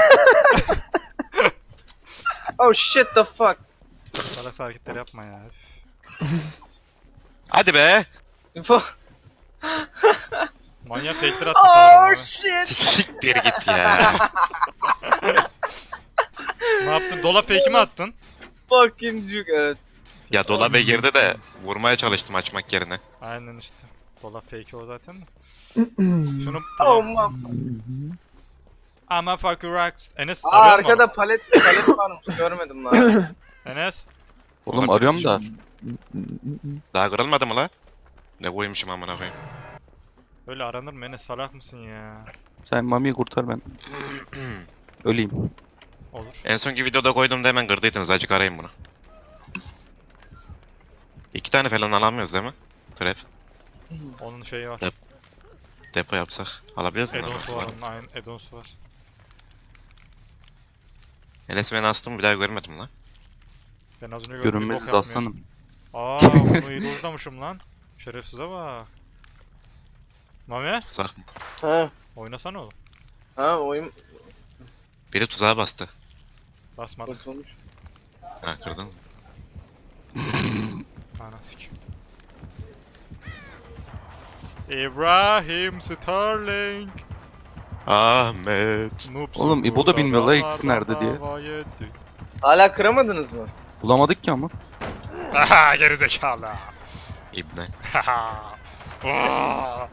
Speaker 5: Oh shit the fuck.
Speaker 1: Salak hareketler yapma ya.
Speaker 2: Hadi be.
Speaker 5: İbo.
Speaker 1: Manyak fake'ler attı
Speaker 5: Oh
Speaker 1: sanırım
Speaker 5: shit.
Speaker 2: Siktir git ya.
Speaker 1: bana. Ne yaptın? Dolap fake'i mi attın?
Speaker 5: Fucking juke, evet.
Speaker 2: Ya dolaba girdi de vurmaya çalıştım açmak yerine.
Speaker 1: Aynen işte. Dolap fake'i o zaten de. Şunu...
Speaker 5: Oh man.
Speaker 1: Ama fuck you rocks. Enes
Speaker 5: Aa,
Speaker 1: arıyor mu?
Speaker 5: arkada palet palet varmış, görmedim lan.
Speaker 1: Enes.
Speaker 4: Oğlum
Speaker 2: Olabilir.
Speaker 4: arıyorum da.
Speaker 2: Daha kırılmadı mı la? Ne koymuşum amına koyayım.
Speaker 1: Öyle aranır mı Enes? Salak mısın ya?
Speaker 4: Sen Mami'yi kurtar ben. Öleyim.
Speaker 1: Olur.
Speaker 2: En sonki videoda koydum da hemen kırdıydınız, acık arayın bunu. İki tane falan alamıyoruz değil mi? Trap.
Speaker 1: Onun şeyi var.
Speaker 2: Yap. Depo yapsak alabiliyoruz mu?
Speaker 1: Edonsu var onun, aynen Edonsu var.
Speaker 2: Enes ben astım bir daha görmedim lan.
Speaker 1: Ben az önce gördüm. bir bok
Speaker 4: Görünmeziz
Speaker 1: yapmıyor.
Speaker 4: aslanım.
Speaker 1: Aa, bunu iyi dojlamışım lan. Şerefsize bak. Mami,
Speaker 2: Tuzak mı?
Speaker 5: Ha.
Speaker 1: oynasana oğlum.
Speaker 5: Ha oyun
Speaker 2: Biri tuzağa bastı.
Speaker 1: Basmadık.
Speaker 5: kurtulmuş.
Speaker 2: Ha kırdın.
Speaker 1: Ana sikim. İbrahim Sterling.
Speaker 2: Ahmet.
Speaker 1: Noob
Speaker 4: Oğlum, İbo da bilmiyor la
Speaker 1: Sultan'a
Speaker 4: ikisi nerede diye.
Speaker 1: havaya dü-
Speaker 5: Hala kıramadınız mı?
Speaker 4: Bulamadık ki ama.
Speaker 1: Aha, gerizekalı.
Speaker 2: İbne.
Speaker 1: Aa!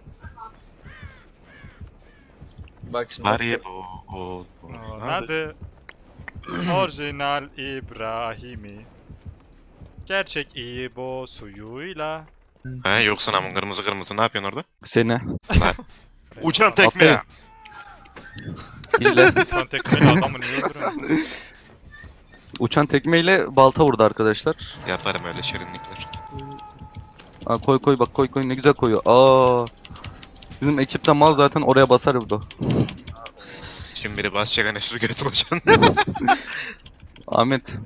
Speaker 5: Bak şimdi.
Speaker 2: Haribo. O.
Speaker 1: Hadi. Orijinal İbrahim'i. Gerçek İbo suyuyla.
Speaker 2: Ha yoksa namın kırmızı kırmızı ne yapıyorsun orada?
Speaker 4: Seni.
Speaker 2: Lan. Uçan tekme ya.
Speaker 4: Hile.
Speaker 1: Son tekmeyle adamı niye öldürüyorsun?
Speaker 4: Uçan tekmeyle balta vurdu arkadaşlar.
Speaker 2: Yaparım öyle şirinlikler.
Speaker 4: Aa, koy koy bak koy koy ne güzel koyuyor. Aa. Bizim ekipten mal zaten oraya basar bu.
Speaker 2: Şimdi biri basacak hani şu götü uçan.
Speaker 4: Ahmet.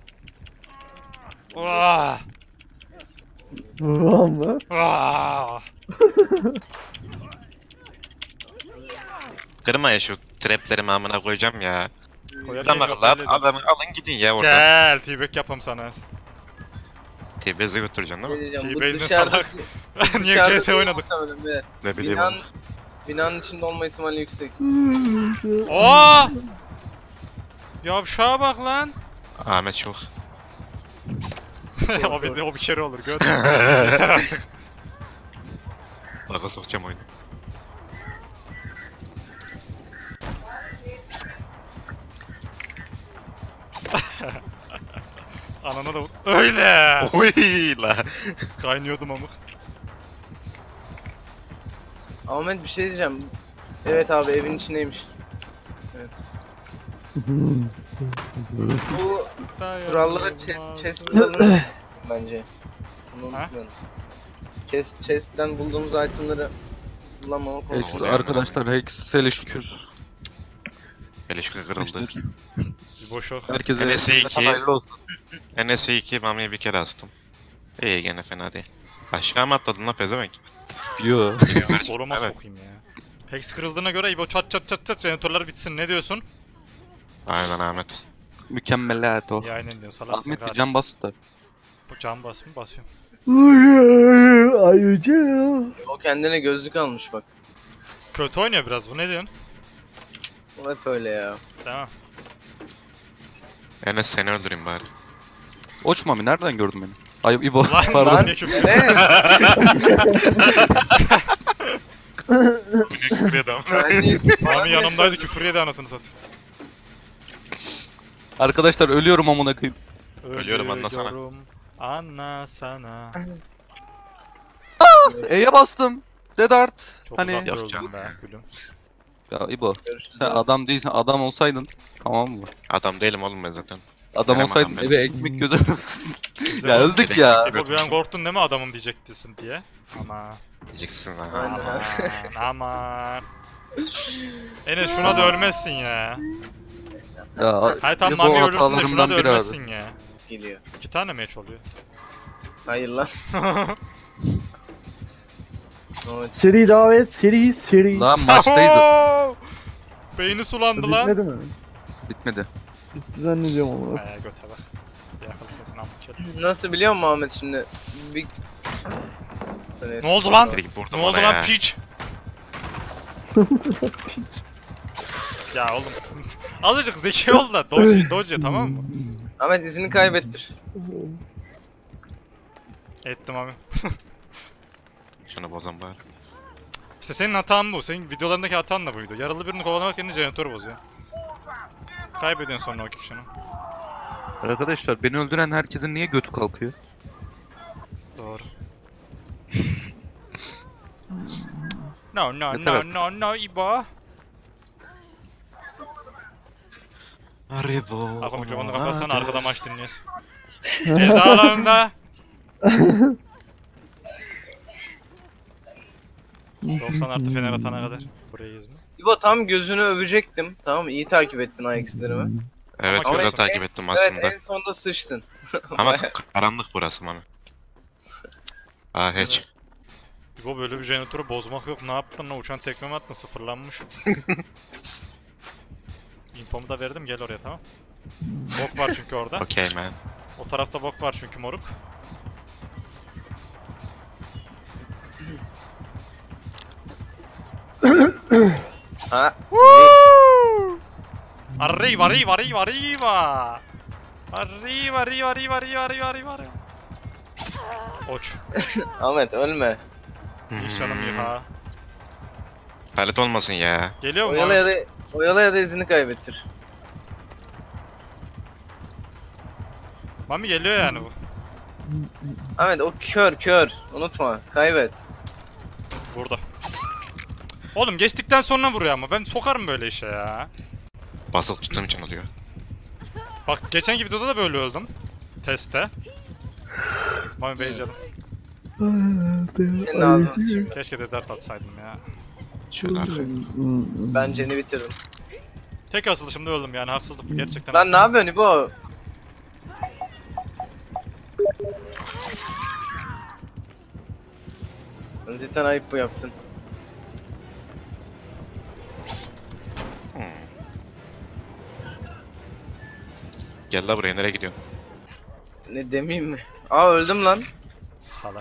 Speaker 1: Vaa!
Speaker 3: Vuran mı?
Speaker 1: Vaa!
Speaker 2: Kırma ya şu traplerimi amına koyacağım ya.
Speaker 1: Koyarken
Speaker 2: Adam
Speaker 1: yok,
Speaker 2: akıllı
Speaker 1: öyle
Speaker 2: adamı alın gidin ya
Speaker 1: değil.
Speaker 2: oradan.
Speaker 1: Gel, T-back yapalım sana.
Speaker 2: T-Base'e götüreceksin
Speaker 5: Ne
Speaker 2: değil mi?
Speaker 5: diyeceğim, bu
Speaker 1: T-Base'in
Speaker 5: dışarıda-
Speaker 1: salak. Niye
Speaker 5: dışarıda
Speaker 1: C S oynadık?
Speaker 5: muhtemelen be.
Speaker 2: Ne bileyim
Speaker 5: Binan,
Speaker 2: oğlum.
Speaker 5: binanın içinde olma ihtimali yüksek.
Speaker 1: Aa! Yavşağa bak lan.
Speaker 2: Ahmet çok.
Speaker 1: o bir o bir kere olur göt. Yeter artık.
Speaker 2: Baka sokacağım oyunu.
Speaker 1: Anana da vur. Öyle.
Speaker 2: Oy la.
Speaker 1: Kaynıyordum amık.
Speaker 5: Ahmet bir şey diyeceğim. Evet abi evin içindeymiş. Evet. Bu kurallara chest, chest bulalım bence. Bunu
Speaker 1: Ha?
Speaker 5: unutmayalım. Chest, chest'ten bulduğumuz itemları kullanmamak
Speaker 2: Hex-
Speaker 4: Hex,
Speaker 2: oluyor
Speaker 4: arkadaşlar Hex hele şükür.
Speaker 2: Ilişki kırıldı.
Speaker 1: Bir boş yok.
Speaker 4: Herkese
Speaker 2: N S iki.
Speaker 4: hayırlı olsun.
Speaker 2: N S iki Mami'ye bir kere astım. İyi gene fena değil. Aşağı mı atladın la pezevenk?
Speaker 4: Yo.
Speaker 1: Orama
Speaker 2: Evet.
Speaker 1: sokayım ya. Hex kırıldığına göre İbo çat çat çat çat jeneratörler bitsin. Ne diyorsun?
Speaker 2: Aynen Ahmet.
Speaker 4: Mükemmelat o.
Speaker 1: Ya aynen diyor. Salak
Speaker 4: Ahmet bir can bastı da.
Speaker 1: Bu can bas mı? Basıyorum.
Speaker 3: Ayıcı.
Speaker 5: O kendine gözlük almış bak.
Speaker 1: Kötü oynuyor biraz. Bu ne diyorsun?
Speaker 5: O hep öyle ya.
Speaker 1: Tamam.
Speaker 2: Enes seni öldüreyim bari.
Speaker 4: Oç Mami nereden gördün beni? Ay İbo
Speaker 1: Lan
Speaker 4: pardon.
Speaker 1: lan niye küfür?
Speaker 5: Ne?
Speaker 2: Bu ne küfür adam.
Speaker 5: Ben değil.
Speaker 1: Mami yanımdaydı küfür yedi anasını satayım.
Speaker 4: Arkadaşlar ölüyorum amına koyayım.
Speaker 2: Ölüyorum, anlasana.
Speaker 1: Ölüyorum, Anlasana.
Speaker 4: E'ye bastım. Dead Art.
Speaker 1: Çok
Speaker 4: Hani
Speaker 1: uzakta
Speaker 2: Yok
Speaker 1: öldüm
Speaker 2: canım.
Speaker 1: be gülüm.
Speaker 4: ya İbo
Speaker 5: Görüşürüz.
Speaker 4: sen adam değilsen adam olsaydın tamam mı?
Speaker 2: Adam değilim oğlum ben zaten.
Speaker 4: Adam
Speaker 2: Kerem
Speaker 4: olsaydın
Speaker 2: adam
Speaker 4: eve
Speaker 2: benim.
Speaker 4: ekmek götürürsün. ya öldük ya.
Speaker 1: İbo bir an korktun değil mi adamım diyecektisin diye. Ama
Speaker 2: Diyeceksin lan.
Speaker 5: Aynen.
Speaker 1: aman aman. Enes şuna da ölmezsin ya.
Speaker 4: Ya
Speaker 1: Hayır tam
Speaker 4: İbo
Speaker 1: Mami ölürsün de şuna
Speaker 4: hatalarımdan
Speaker 1: da
Speaker 4: biri abi.
Speaker 1: ölmezsin ya.
Speaker 5: Geliyor.
Speaker 1: İki tane meç oluyor.
Speaker 5: Hayır lan. Ahmet.
Speaker 3: Seri davet, seri seri.
Speaker 4: Lan maçtaydı.
Speaker 1: Beyni sulandı lan.
Speaker 3: Bitmedi mi?
Speaker 4: Bitmedi.
Speaker 3: Bitti zannediyorum ama.
Speaker 1: Eee göte bak. Yakala sesini amk et.
Speaker 5: Nasıl biliyor musun Ahmet şimdi? Bir... Sen
Speaker 1: Ne oldu lan?
Speaker 2: Direkt vurdum
Speaker 1: Ne oldu
Speaker 2: ona
Speaker 1: lan
Speaker 2: ya.
Speaker 1: piç? Ya oğlum. Azıcık zeki ol da dodge, dodge tamam mı?
Speaker 5: Ahmet izini kaybettir.
Speaker 1: Ettim abi.
Speaker 2: Şunu bozan bari.
Speaker 1: İşte senin hatan bu. Senin videolarındaki hatan da buydu. Yaralı birini kovalamak yerine jeneratörü bozuyor. Kaybediyorsun sonra o kişinin.
Speaker 4: Arkadaşlar beni öldüren herkesin niye götü kalkıyor?
Speaker 1: Doğru. No no
Speaker 4: Yeter
Speaker 1: no
Speaker 4: artık.
Speaker 1: no no İbo.
Speaker 2: Haribo.
Speaker 1: Akıl mikrofonu kapatsana arkada maç dinliyoruz. Ceza alanında. doksan artı fener atana kadar. Buraya yüzme.
Speaker 5: İbo tam gözünü övecektim. Tamam mı? İyi takip ettin ayak izlerimi.
Speaker 2: Evet
Speaker 1: Ama
Speaker 2: güzel
Speaker 1: en-
Speaker 2: takip ettim
Speaker 5: Evet
Speaker 2: aslında.
Speaker 5: en sonunda sıçtın.
Speaker 2: Ama karanlık burası Mami. Aa hiç.
Speaker 1: İbo böyle bir jeneratörü bozmak yok. Ne yaptın? Ne uçan tekme mi attın? Sıfırlanmış. İnfomu da verdim. Gel oraya tamam. Bok var çünkü orada.
Speaker 2: Okey man.
Speaker 1: O tarafta bok var çünkü moruk.
Speaker 5: Ha?
Speaker 1: Woo! Arriva, arriva, arriva, arriva! Arriva, arriva, arriva, arriva, arriva, arriva, arriva. Oç.
Speaker 5: Ahmet ölme.
Speaker 1: İlk canım yıha.
Speaker 2: Palet olmasın ya.
Speaker 1: Geliyor mu?
Speaker 5: Oyala ya da oyala ya da izini kaybettir.
Speaker 1: Mami geliyor yani bu.
Speaker 5: Ahmet o kör kör. Unutma. Kaybet.
Speaker 1: Burada. Oğlum geçtikten sonra vuruyor ama ben sokarım böyle işe ya.
Speaker 2: Basılı tuttuğum için oluyor.
Speaker 1: Bak geçenki videoda da böyle öldüm. Testte. Mami beyeceğim.
Speaker 5: Senin ağzına sıçayım.
Speaker 1: Keşke de dert atsaydım ya.
Speaker 2: Şöyle arkaya.
Speaker 5: Ben Jen'i bitiririm.
Speaker 1: Tek asılışımda öldüm yani haksızlık gerçekten.
Speaker 5: Lan ne yapıyorsun İbo? Cidden ayıp bu yaptın.
Speaker 2: Gel la buraya, nereye gidiyorsun?
Speaker 5: Ne demeyeyim mi? Aa öldüm lan.
Speaker 1: Salak.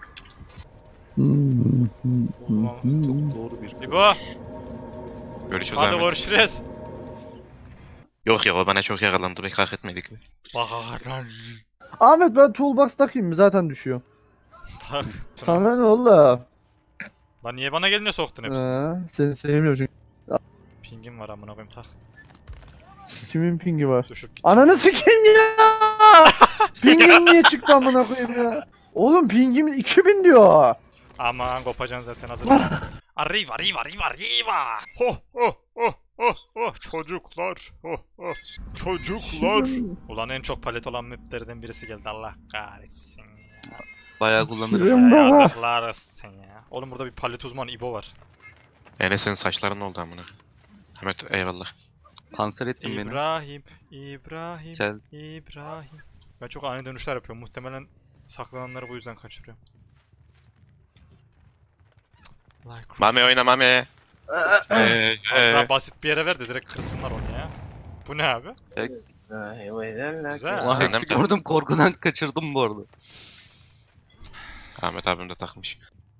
Speaker 4: Doğru bir.
Speaker 1: İbo.
Speaker 2: Görüşürüz
Speaker 1: Hadi
Speaker 2: Ahmet.
Speaker 1: görüşürüz.
Speaker 2: Yok ya, o bana çok yakalandı, pek hak etmedik mi?
Speaker 1: Baharan.
Speaker 3: Ahmet ben toolbox takayım mı? Zaten düşüyor.
Speaker 1: Tak.
Speaker 3: Sana ne oldu?
Speaker 1: Lan niye bana gelince soktun hepsini?
Speaker 3: Ha, seni sevmiyorum çünkü.
Speaker 1: Pingim var amına koyayım tak.
Speaker 3: Kimin pingi var?
Speaker 1: Düşüp git.
Speaker 3: Ananı sikeyim ya! Pingim niye çıktı amına koyayım ya? Oğlum pingim iki bin diyor.
Speaker 1: Aman kopacaksın zaten hazır. Arriva arriva arriva arriva. Ho ho ho ho ho çocuklar. Ho ho çocuklar. Ulan en çok palet olan maplerden birisi geldi Allah kahretsin.
Speaker 4: Bayağı kullanırım.
Speaker 1: Ya yazıklar olsun ya. Oğlum burada bir palet uzmanı İbo var.
Speaker 2: Enes'in saçların oldu amına. Ahmet eyvallah.
Speaker 4: Kanser ettin beni.
Speaker 1: İbrahim, İbrahim,
Speaker 4: Gel.
Speaker 1: İbrahim. Ben çok ani dönüşler yapıyorum. Muhtemelen saklananları bu yüzden kaçırıyorum. Like
Speaker 2: Mami oyna Mami. Eee
Speaker 1: Az
Speaker 2: eee.
Speaker 1: daha basit bir yere ver de direkt kırsınlar onu ya. Bu ne abi?
Speaker 5: Güzel.
Speaker 1: Güzel.
Speaker 2: Senden
Speaker 4: Eksik
Speaker 2: mi?
Speaker 4: gördüm, korkudan kaçırdım bu arada.
Speaker 2: Ahmet abim de takmış.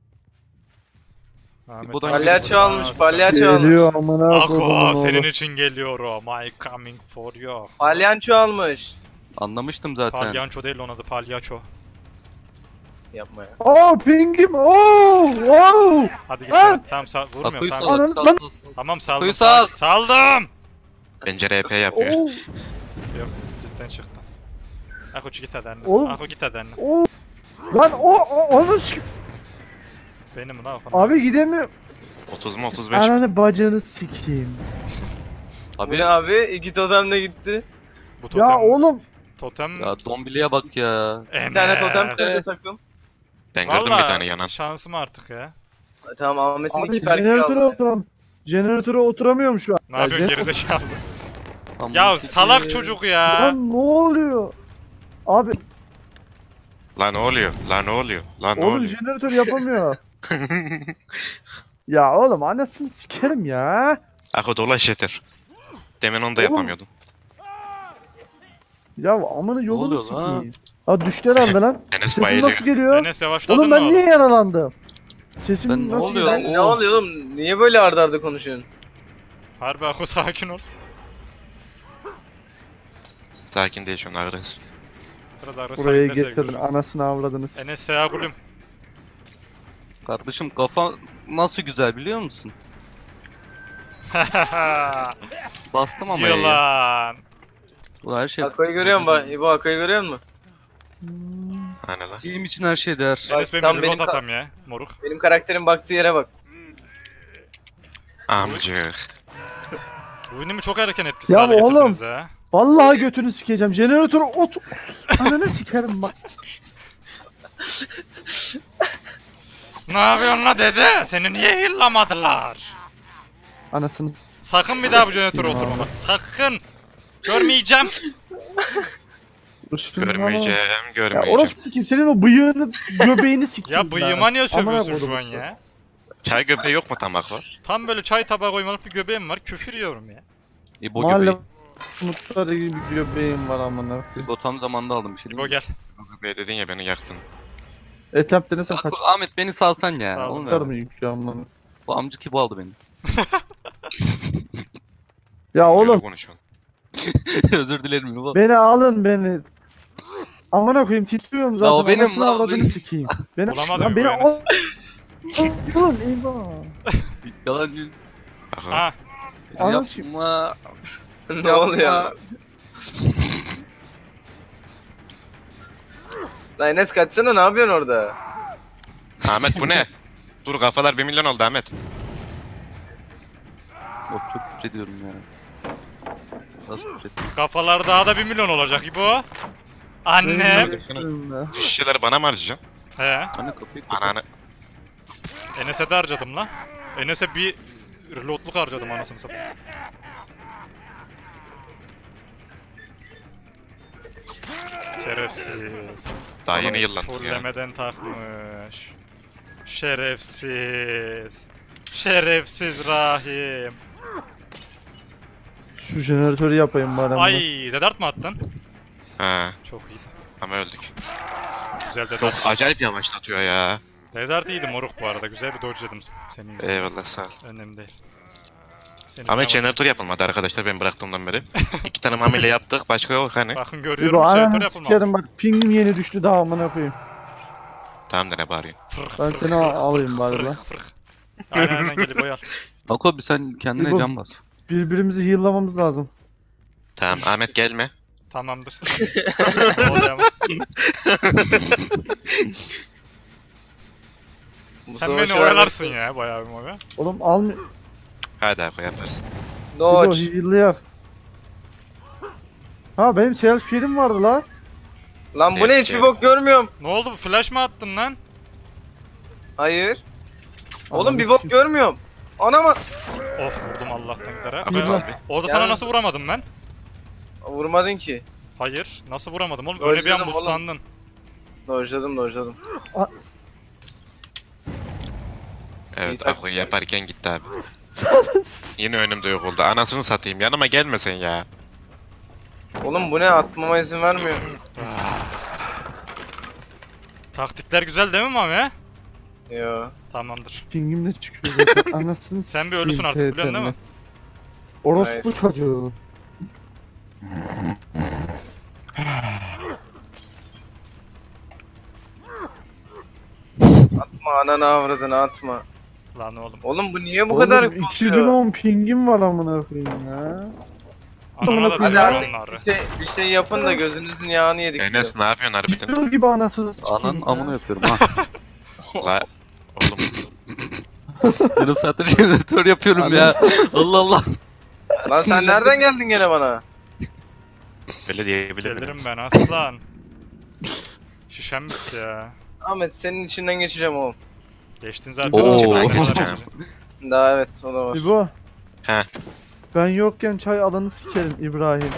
Speaker 1: Ahmet
Speaker 4: İbo'dan
Speaker 1: abi
Speaker 5: Palyaço
Speaker 1: buradan
Speaker 5: almış,
Speaker 1: alsın.
Speaker 5: palyaço almış.
Speaker 3: Geliyor amına
Speaker 1: Ako
Speaker 3: koyayım.
Speaker 1: senin için geliyorum. I coming for you.
Speaker 5: Palyanço almış.
Speaker 4: Anlamıştım zaten.
Speaker 1: Palyanço değil onun adı palyaço.
Speaker 5: Yapma ya.
Speaker 3: Oo pingim. Oo! Oo!
Speaker 1: Hadi git
Speaker 3: Lan!
Speaker 1: sen. Tamam sal vurmuyorum
Speaker 4: Akuyu
Speaker 1: tamam.
Speaker 3: Ananı-
Speaker 4: sal,
Speaker 3: lan-
Speaker 4: sal, sal.
Speaker 1: Tamam saldım.
Speaker 4: Akuyu sal.
Speaker 1: Saldım.
Speaker 2: Bence R P yapıyor.
Speaker 3: Oo!
Speaker 1: Yok cidden çıktı. Ako git hadi anne.
Speaker 3: Oğlum.
Speaker 1: Ako git hadi anne.
Speaker 3: Oo! Lan o o onu sik-
Speaker 1: Benim lan Ako.
Speaker 3: Abi gidemiyor.
Speaker 2: otuz mu otuz beş mi?
Speaker 3: Ananı bacını sikeyim.
Speaker 5: Bu
Speaker 4: Abi
Speaker 5: ne abi? İki totem de gitti.
Speaker 1: Bu totem.
Speaker 3: Ya oğlum
Speaker 1: Totem.
Speaker 4: ya dombiliye bak ya.
Speaker 5: Bir tane totem koydu takım.
Speaker 2: Ben gördüm bir
Speaker 1: Vallahi
Speaker 2: tane yanan.
Speaker 1: şansım artık ya.
Speaker 5: Tamam Ahmet'in
Speaker 3: abi
Speaker 5: iki perki
Speaker 3: jeneratöre
Speaker 5: aldı.
Speaker 3: oturam. Jeneratöre oturamıyorum şu an.
Speaker 1: Ne yapıyorsun
Speaker 3: Ya,
Speaker 1: gerizekalı?
Speaker 4: Aman
Speaker 1: Ya
Speaker 4: sikeyim.
Speaker 1: salak çocuk ya.
Speaker 3: Lan ne oluyor? Abi
Speaker 2: Lan ne oluyor? Lan ne oluyor? Lan ne
Speaker 3: oğlum
Speaker 2: oluyor?
Speaker 3: jeneratör yapamıyor. Ya oğlum anasını sikerim ya.
Speaker 2: Ako dolaş yeter. Demin onu da
Speaker 3: Oğlum.
Speaker 2: yapamıyordum.
Speaker 3: Ya amına yolunu
Speaker 4: oluyor lan?
Speaker 3: sikeyim. Ha düştü herhalde lan.
Speaker 2: Enes
Speaker 3: Sesim
Speaker 2: bayılıyor.
Speaker 3: nasıl geliyor?
Speaker 1: Enes yavaşladın
Speaker 3: Oğlum
Speaker 1: mı
Speaker 3: ben niye yaralandım? Sesim
Speaker 4: Ben ne
Speaker 3: nasıl
Speaker 4: oluyor?
Speaker 3: geliyor?
Speaker 5: Sen ne oluyor oğlum? Niye böyle arda arda konuşuyorsun?
Speaker 1: Harbi Ako sakin ol.
Speaker 2: Sakin değil şu an agresif.
Speaker 1: Biraz agresif
Speaker 3: Buraya
Speaker 1: hareketler
Speaker 3: getirdin
Speaker 1: sergiliyorsun.
Speaker 3: anasını avradınız.
Speaker 1: Enes ya gülüm.
Speaker 4: Kardeşim kafa nasıl güzel biliyor musun? Bastım ama ya.
Speaker 1: Yılan.
Speaker 4: Ulan her şey
Speaker 5: Ako'yu görüyor musun? İbo Ako'yu görüyor musun?
Speaker 2: Hani lan?
Speaker 4: team için her şey değer.
Speaker 5: Bak,
Speaker 1: Enes benim
Speaker 5: tam
Speaker 1: bir
Speaker 5: benim
Speaker 1: remote
Speaker 5: ka-
Speaker 1: atam ya. Moruk.
Speaker 5: Benim karakterin baktığı yere bak.
Speaker 2: Amcık.
Speaker 1: Bu oyunu çok erken etkisiz
Speaker 3: Ya
Speaker 1: hale
Speaker 3: oğlum.
Speaker 1: getirdiniz ha.
Speaker 3: Vallahi götünü sikeceğim. Jeneratöre ot. Ananı sikerim bak.
Speaker 1: Ne yapıyorsun la dede? Seni niye yıllamadılar?
Speaker 3: Anasını.
Speaker 1: Sakın bir daha bu jeneratöre oturma bak. Sakın. Görmeyeceğim.
Speaker 2: Görmeyeceğim,
Speaker 3: Ya
Speaker 2: görmeyeceğim.
Speaker 3: orası sikeyim. Senin o bıyığını, göbeğini sikeyim.
Speaker 1: Ya bıyığıma niye
Speaker 3: Amına
Speaker 1: sövüyorsun şu an
Speaker 3: koydum.
Speaker 1: ya?
Speaker 2: Çay göbeği yok mu tam Ako?
Speaker 1: Tam böyle çay tabağı koymalık bir göbeğim var. Küfür yiyorum ya.
Speaker 4: İbo
Speaker 3: Mahalle
Speaker 4: göbeği.
Speaker 3: mutları gibi bir göbeğim var amına.
Speaker 4: İbo tam zamanda aldım bir şey.
Speaker 1: İbo gel.
Speaker 2: Göbeği dedin ya, beni yaktın.
Speaker 3: Etap denesem kaç
Speaker 4: Bak, Ahmet beni salsan ya.
Speaker 1: Sağ ol.
Speaker 4: Oğlum
Speaker 3: çıkar
Speaker 4: ya.
Speaker 3: mı yük ya amına?
Speaker 4: Bu amcık İbo aldı beni.
Speaker 3: Ya
Speaker 2: Böyle
Speaker 3: oğlum
Speaker 2: konuşuyorsun.
Speaker 4: Özür dilerim İbo.
Speaker 3: beni alın beni. Amına koyayım titriyorum zaten.
Speaker 4: o benim
Speaker 3: Anasını
Speaker 4: lan,
Speaker 3: avradını
Speaker 4: benim.
Speaker 3: sikeyim. Benim,
Speaker 1: Bulamadım
Speaker 3: lan
Speaker 1: bu
Speaker 3: beni
Speaker 1: Enes.
Speaker 3: Ulan eyvah.
Speaker 4: Yalancı.
Speaker 2: Aha.
Speaker 1: Ha.
Speaker 3: Anasını
Speaker 4: Yapma.
Speaker 5: Ne oluyor? Lan Enes kaçsana, ne yapıyorsun orada?
Speaker 2: Ahmet bu ne? Dur kafalar bir milyon oldu Ahmet.
Speaker 4: Of çok küfrediyorum ya. Nasıl küfrediyorum?
Speaker 1: Kafalar daha da bir milyon olacak İbo. Annem.
Speaker 2: Şişeleri bana mı harcayacaksın?
Speaker 1: He.
Speaker 4: Hani kapıyı kapat.
Speaker 2: Ananı.
Speaker 1: Enes'e de harcadım lan. Enes'e bir reloadluk harcadım anasını satayım. Şerefsiz.
Speaker 2: Daha yeni yıllandık ya.
Speaker 1: Fullemeden takmış. Şerefsiz. Şerefsiz Rahim.
Speaker 3: Şu jeneratörü yapayım bari.
Speaker 1: Ay, dedart mı attın?
Speaker 2: Ha.
Speaker 1: Çok iyi.
Speaker 2: Ama öldük.
Speaker 1: Güzel
Speaker 2: Çok
Speaker 1: dedart.
Speaker 2: acayip yavaşlatıyor ya.
Speaker 1: Dedart iyiydi moruk bu arada. Güzel bir dodge'ladım senin için.
Speaker 2: Eyvallah sağ ol.
Speaker 1: Önemli değil. Senin
Speaker 2: Ahmet
Speaker 1: için
Speaker 2: jeneratör yapılmadı arkadaşlar ben bıraktığımdan beri. İki tane mamile yaptık başka yok hani.
Speaker 1: bakın
Speaker 3: Bu
Speaker 1: görüyorum jeneratör
Speaker 3: ananı
Speaker 1: yapılmamış.
Speaker 3: sikerim bak pingim yeni düştü daha amına koyayım.
Speaker 2: Tamam da ne bağırıyorsun?
Speaker 1: Fırk,
Speaker 3: Ben
Speaker 1: fırk,
Speaker 3: seni al-
Speaker 1: fırk,
Speaker 3: alayım bari lan.
Speaker 1: fırk, fırk. Aynen aynen gelip boyar.
Speaker 4: Ako bir sen kendine
Speaker 3: Bu-
Speaker 4: can bas.
Speaker 3: Birbirimizi heal'lamamız lazım.
Speaker 2: Tamam Ahmet gelme.
Speaker 1: Tamamdır. Oluyor ama.
Speaker 5: Bu
Speaker 1: Sen
Speaker 5: savaşı
Speaker 1: beni oyalarsın
Speaker 5: vermezsin.
Speaker 1: ya bayağı bir moga.
Speaker 3: Oğlum almıyor.
Speaker 2: Hadi Ako yaparsın.
Speaker 5: Dodge.
Speaker 3: Heal'layak. Ha benim self feed'im vardı la.
Speaker 5: Lan bu ne, hiçbir
Speaker 2: Şey-
Speaker 5: bok görmüyorum.
Speaker 1: Ne oldu, bu flash mı attın lan?
Speaker 5: Hayır. Oğlum
Speaker 3: Ananı
Speaker 5: bir bok
Speaker 3: sikeyim.
Speaker 5: görmüyorum. Anama.
Speaker 1: Of vurdum Allah'tan gidere.
Speaker 2: Ako
Speaker 3: Güzel.
Speaker 2: al bir.
Speaker 1: Orada sana
Speaker 5: Yalnız-
Speaker 1: nasıl vuramadım ben?
Speaker 5: Vurmadın ki.
Speaker 1: Hayır, nasıl vuramadım oğlum? Öyle bir an
Speaker 5: Özledim oğlum.
Speaker 1: buslandın.
Speaker 5: Dojladım dojladım.
Speaker 3: A-
Speaker 2: Evet
Speaker 5: İyi taktik.
Speaker 2: Ako'yu yaparken gitti abi. Yine önümde yok oldu. Anasını satayım yanıma gelmesen ya.
Speaker 5: Oğlum bu ne, atmama izin vermiyor.
Speaker 1: Taktikler güzel değil mi Mami?
Speaker 5: Yo.
Speaker 1: Tamamdır.
Speaker 3: Pingim de çıkıyor zaten. Anasını
Speaker 1: Sen bir ölüsün artık, biliyorsun değil mi?
Speaker 3: Orospu çocuğu.
Speaker 5: Atma ananı avradını atma.
Speaker 1: Lan oğlum.
Speaker 5: Oğlum bu niye bu
Speaker 3: Oğlum,
Speaker 5: kadar
Speaker 3: iki bin
Speaker 5: kopuyor?
Speaker 3: on pingim var amına koyayım ya.
Speaker 1: Anana da
Speaker 3: Hadi
Speaker 1: diyor
Speaker 5: artık
Speaker 1: onları.
Speaker 5: bir şey, bir şey yapın da gözünüzün yağını yedik.
Speaker 2: Enes ne yapıyorsun harbiden?
Speaker 3: Gidiyor gibi anasını sikeyim.
Speaker 4: Anan
Speaker 3: ya.
Speaker 4: amına yapıyorum ha.
Speaker 2: La oğlum
Speaker 4: Yarım saattir jeneratör yapıyorum ya. Allah Allah.
Speaker 5: Lan sen nereden geldin gene bana?
Speaker 2: böyle diyebilir
Speaker 1: Gelirim
Speaker 2: miyim?
Speaker 1: ben aslan. Şişem bitti ya.
Speaker 5: Ahmet senin içinden geçeceğim oğlum.
Speaker 1: Geçtin zaten.
Speaker 4: Oo.
Speaker 1: oğlum.
Speaker 2: Ben
Speaker 1: Ne kadar
Speaker 2: geçeceğim.
Speaker 1: geçeceksin?
Speaker 5: Daha evet, o da var.
Speaker 3: İbo.
Speaker 2: He.
Speaker 3: Ben yokken çay alanı sikerim İbrahim.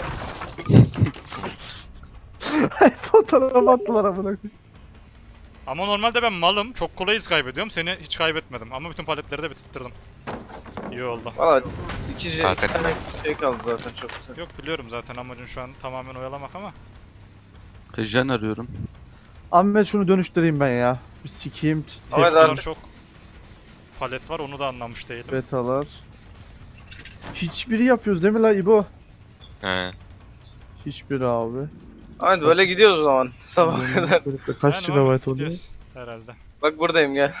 Speaker 3: Fotoğraf attılar amına koyayım.
Speaker 1: Ama normalde ben malım. Çok kolay iz kaybediyorum. Seni hiç kaybetmedim. Ama bütün paletleri de bitirttirdim. İyi oldu.
Speaker 5: Valla iki, şey,
Speaker 2: Zaten-
Speaker 5: iki tane şey kaldı zaten, çok güzel.
Speaker 1: Yok biliyorum zaten amacın şu an tamamen oyalamak ama.
Speaker 4: Jen arıyorum.
Speaker 3: Ahmet şunu dönüştüreyim ben ya. Bir sikeyim.
Speaker 5: Ahmet
Speaker 1: Tekrar
Speaker 5: artık-
Speaker 1: çok palet var, onu da anlamış değilim.
Speaker 3: Betalar. Hiçbiri yapıyoruz değil mi la İbo?
Speaker 2: He.
Speaker 3: Hiçbiri abi.
Speaker 5: Ahmet böyle gidiyoruz o zaman sabaha kadar.
Speaker 3: Kaç
Speaker 1: Yani
Speaker 3: gigabayt
Speaker 1: o-
Speaker 3: oluyor?
Speaker 1: gidiyoruz herhalde.
Speaker 5: Bak buradayım, gel.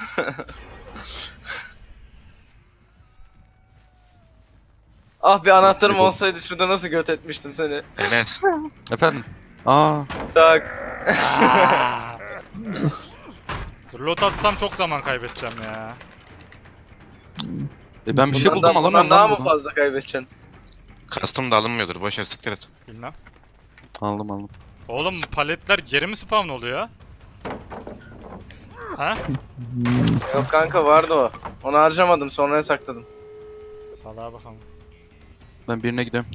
Speaker 5: Ah bir anahtarım olsaydı şurada nasıl göt etmiştim seni.
Speaker 2: Enes.
Speaker 4: Efendim. Aa.
Speaker 5: Tak.
Speaker 1: Lot atsam çok zaman kaybedeceğim ya.
Speaker 4: E ben bir şey buldum
Speaker 5: Bundan, bundan
Speaker 4: alamıyorum
Speaker 5: daha
Speaker 4: lan
Speaker 5: mı
Speaker 4: buradan.
Speaker 5: fazla kaybedeceksin?
Speaker 2: Custom da alınmıyordur boş ver siktir et.
Speaker 1: Bilmem.
Speaker 4: Aldım aldım.
Speaker 1: Oğlum paletler geri mi spawn oluyor? Ha?
Speaker 5: Yok kanka, vardı o. Onu harcamadım, sonraya sakladım.
Speaker 1: Salaha bakalım.
Speaker 4: Ben birine gidiyorum.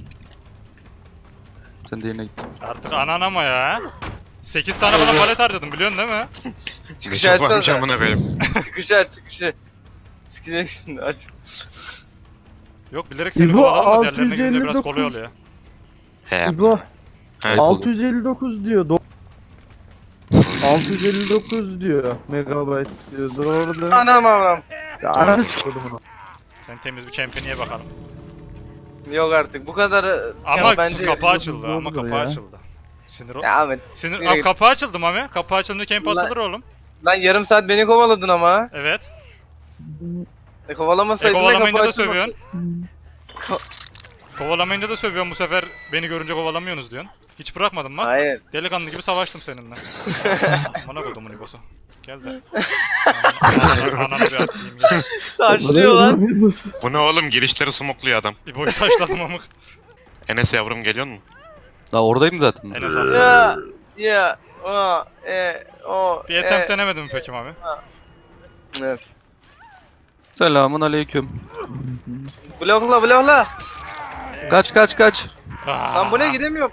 Speaker 4: Sen diğerine git.
Speaker 1: Artık anan ama ya. sekiz tane bana palet harcadım biliyorsun değil mi?
Speaker 5: Çıkışı
Speaker 2: Çok varmış
Speaker 5: açsana.
Speaker 2: amına koyayım.
Speaker 5: Çıkışı aç, çıkışı. Sikecek şimdi, aç.
Speaker 1: Yok bilerek seni
Speaker 3: İbo,
Speaker 1: kovaladım da diğerlerine gidince biraz
Speaker 3: altı yüz elli dokuz.
Speaker 1: kolay oluyor.
Speaker 2: He.
Speaker 3: İbo.
Speaker 2: He.
Speaker 4: Ayıp oldu.
Speaker 3: altı yüz elli dokuz diyor. Do- altı yüz elli dokuz diyor. Megabayt diyor. Doğru değil mi?
Speaker 5: Anam anam.
Speaker 3: Ya ananı sikeyim bunu.
Speaker 1: Sen temiz bir champion'e bakalım.
Speaker 5: Yok artık bu kadar.
Speaker 1: Ama
Speaker 5: bence
Speaker 1: kapı açıldı ama
Speaker 3: zordur
Speaker 1: kapı
Speaker 3: ya.
Speaker 1: açıldı. Sinir ol.
Speaker 5: Ya Ahmet.
Speaker 1: Sinir...
Speaker 5: Nereye
Speaker 1: Aa,
Speaker 5: git-
Speaker 1: kapı açıldı Mami. Kapı açılınca camp
Speaker 5: Lan-
Speaker 1: atılır oğlum.
Speaker 5: Lan yarım saat beni kovaladın ama.
Speaker 1: Evet.
Speaker 5: E
Speaker 1: E
Speaker 5: kovalamasaydın da kapı
Speaker 1: kovalamayınca da
Speaker 5: açılmasın.
Speaker 1: sövüyorsun. Kovalamayınca da sövüyorsun bu sefer beni görünce kovalamıyorsunuz diyorsun. Hiç bırakmadım bak.
Speaker 5: Hayır.
Speaker 1: Delikanlı gibi savaştım seninle. Bana kodumun ibosu. Gel de. Ananı, ananı bir atlayayım. Gel.
Speaker 5: Taşlıyor lan.
Speaker 2: Bu ne oğlum? Girişleri smokluyor adam.
Speaker 1: İbo'yu taşladım amık.
Speaker 2: Enes yavrum geliyor mu?
Speaker 4: Daha oradayım zaten.
Speaker 1: Enes abi.
Speaker 5: Ya. Ya. O. E. O.
Speaker 1: Bir attempt
Speaker 5: E.
Speaker 1: denemedin mi peki Mami?
Speaker 5: Evet.
Speaker 4: Selamun aleyküm.
Speaker 5: Blokla blokla.
Speaker 4: Kaç kaç kaç.
Speaker 5: Lan bu ne gidemiyorum.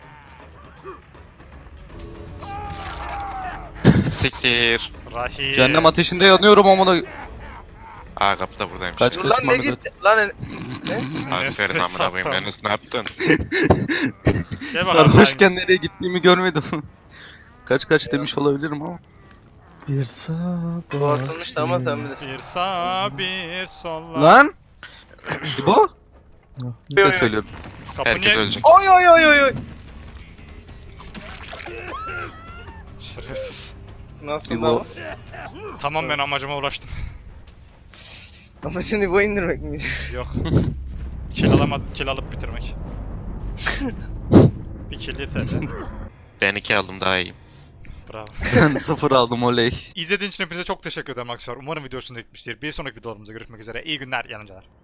Speaker 2: Siktir.
Speaker 1: Rahim.
Speaker 4: Cehennem ateşinde yanıyorum amına.
Speaker 2: Aa kapı da buradaymış.
Speaker 4: Kaç
Speaker 5: Dur
Speaker 4: kaç
Speaker 5: lan ne
Speaker 4: Mehmet.
Speaker 5: gitti? Lan en- ne?
Speaker 2: Aferin amına koyayım. Enes ne yaptın?
Speaker 1: Gel bakalım.
Speaker 4: Sarhoşken nereye gittiğimi görmedim. Kaç kaç demiş olabilirim ama.
Speaker 3: Bir sabah.
Speaker 5: Bu asılmıştı ama sen bilirsin.
Speaker 1: Bir sağ bir solla.
Speaker 4: Lan! Bu?
Speaker 5: Yo,
Speaker 4: Ne
Speaker 5: yo.
Speaker 4: söylüyorum?
Speaker 1: Kapı
Speaker 2: Herkes
Speaker 1: niye?
Speaker 2: ölecek.
Speaker 5: Oy oy oy oy oy.
Speaker 1: Şerefsiz.
Speaker 5: Nasıl
Speaker 4: İbo.
Speaker 5: lan?
Speaker 1: Tamam ben amacıma ulaştım.
Speaker 5: Ama şimdi bu indirmek miydi?
Speaker 1: Yok. Kill alamadı, kill alıp bitirmek. Bir kill yeter.
Speaker 2: Ben iki aldım daha iyiyim.
Speaker 1: Bravo.
Speaker 4: Ben sıfır aldım oley.
Speaker 1: İzlediğiniz için hepinize çok teşekkür ederim arkadaşlar. Umarım video hoşunuza gitmiştir. Bir sonraki videolarımızda görüşmek üzere. İyi günler yanımcalar.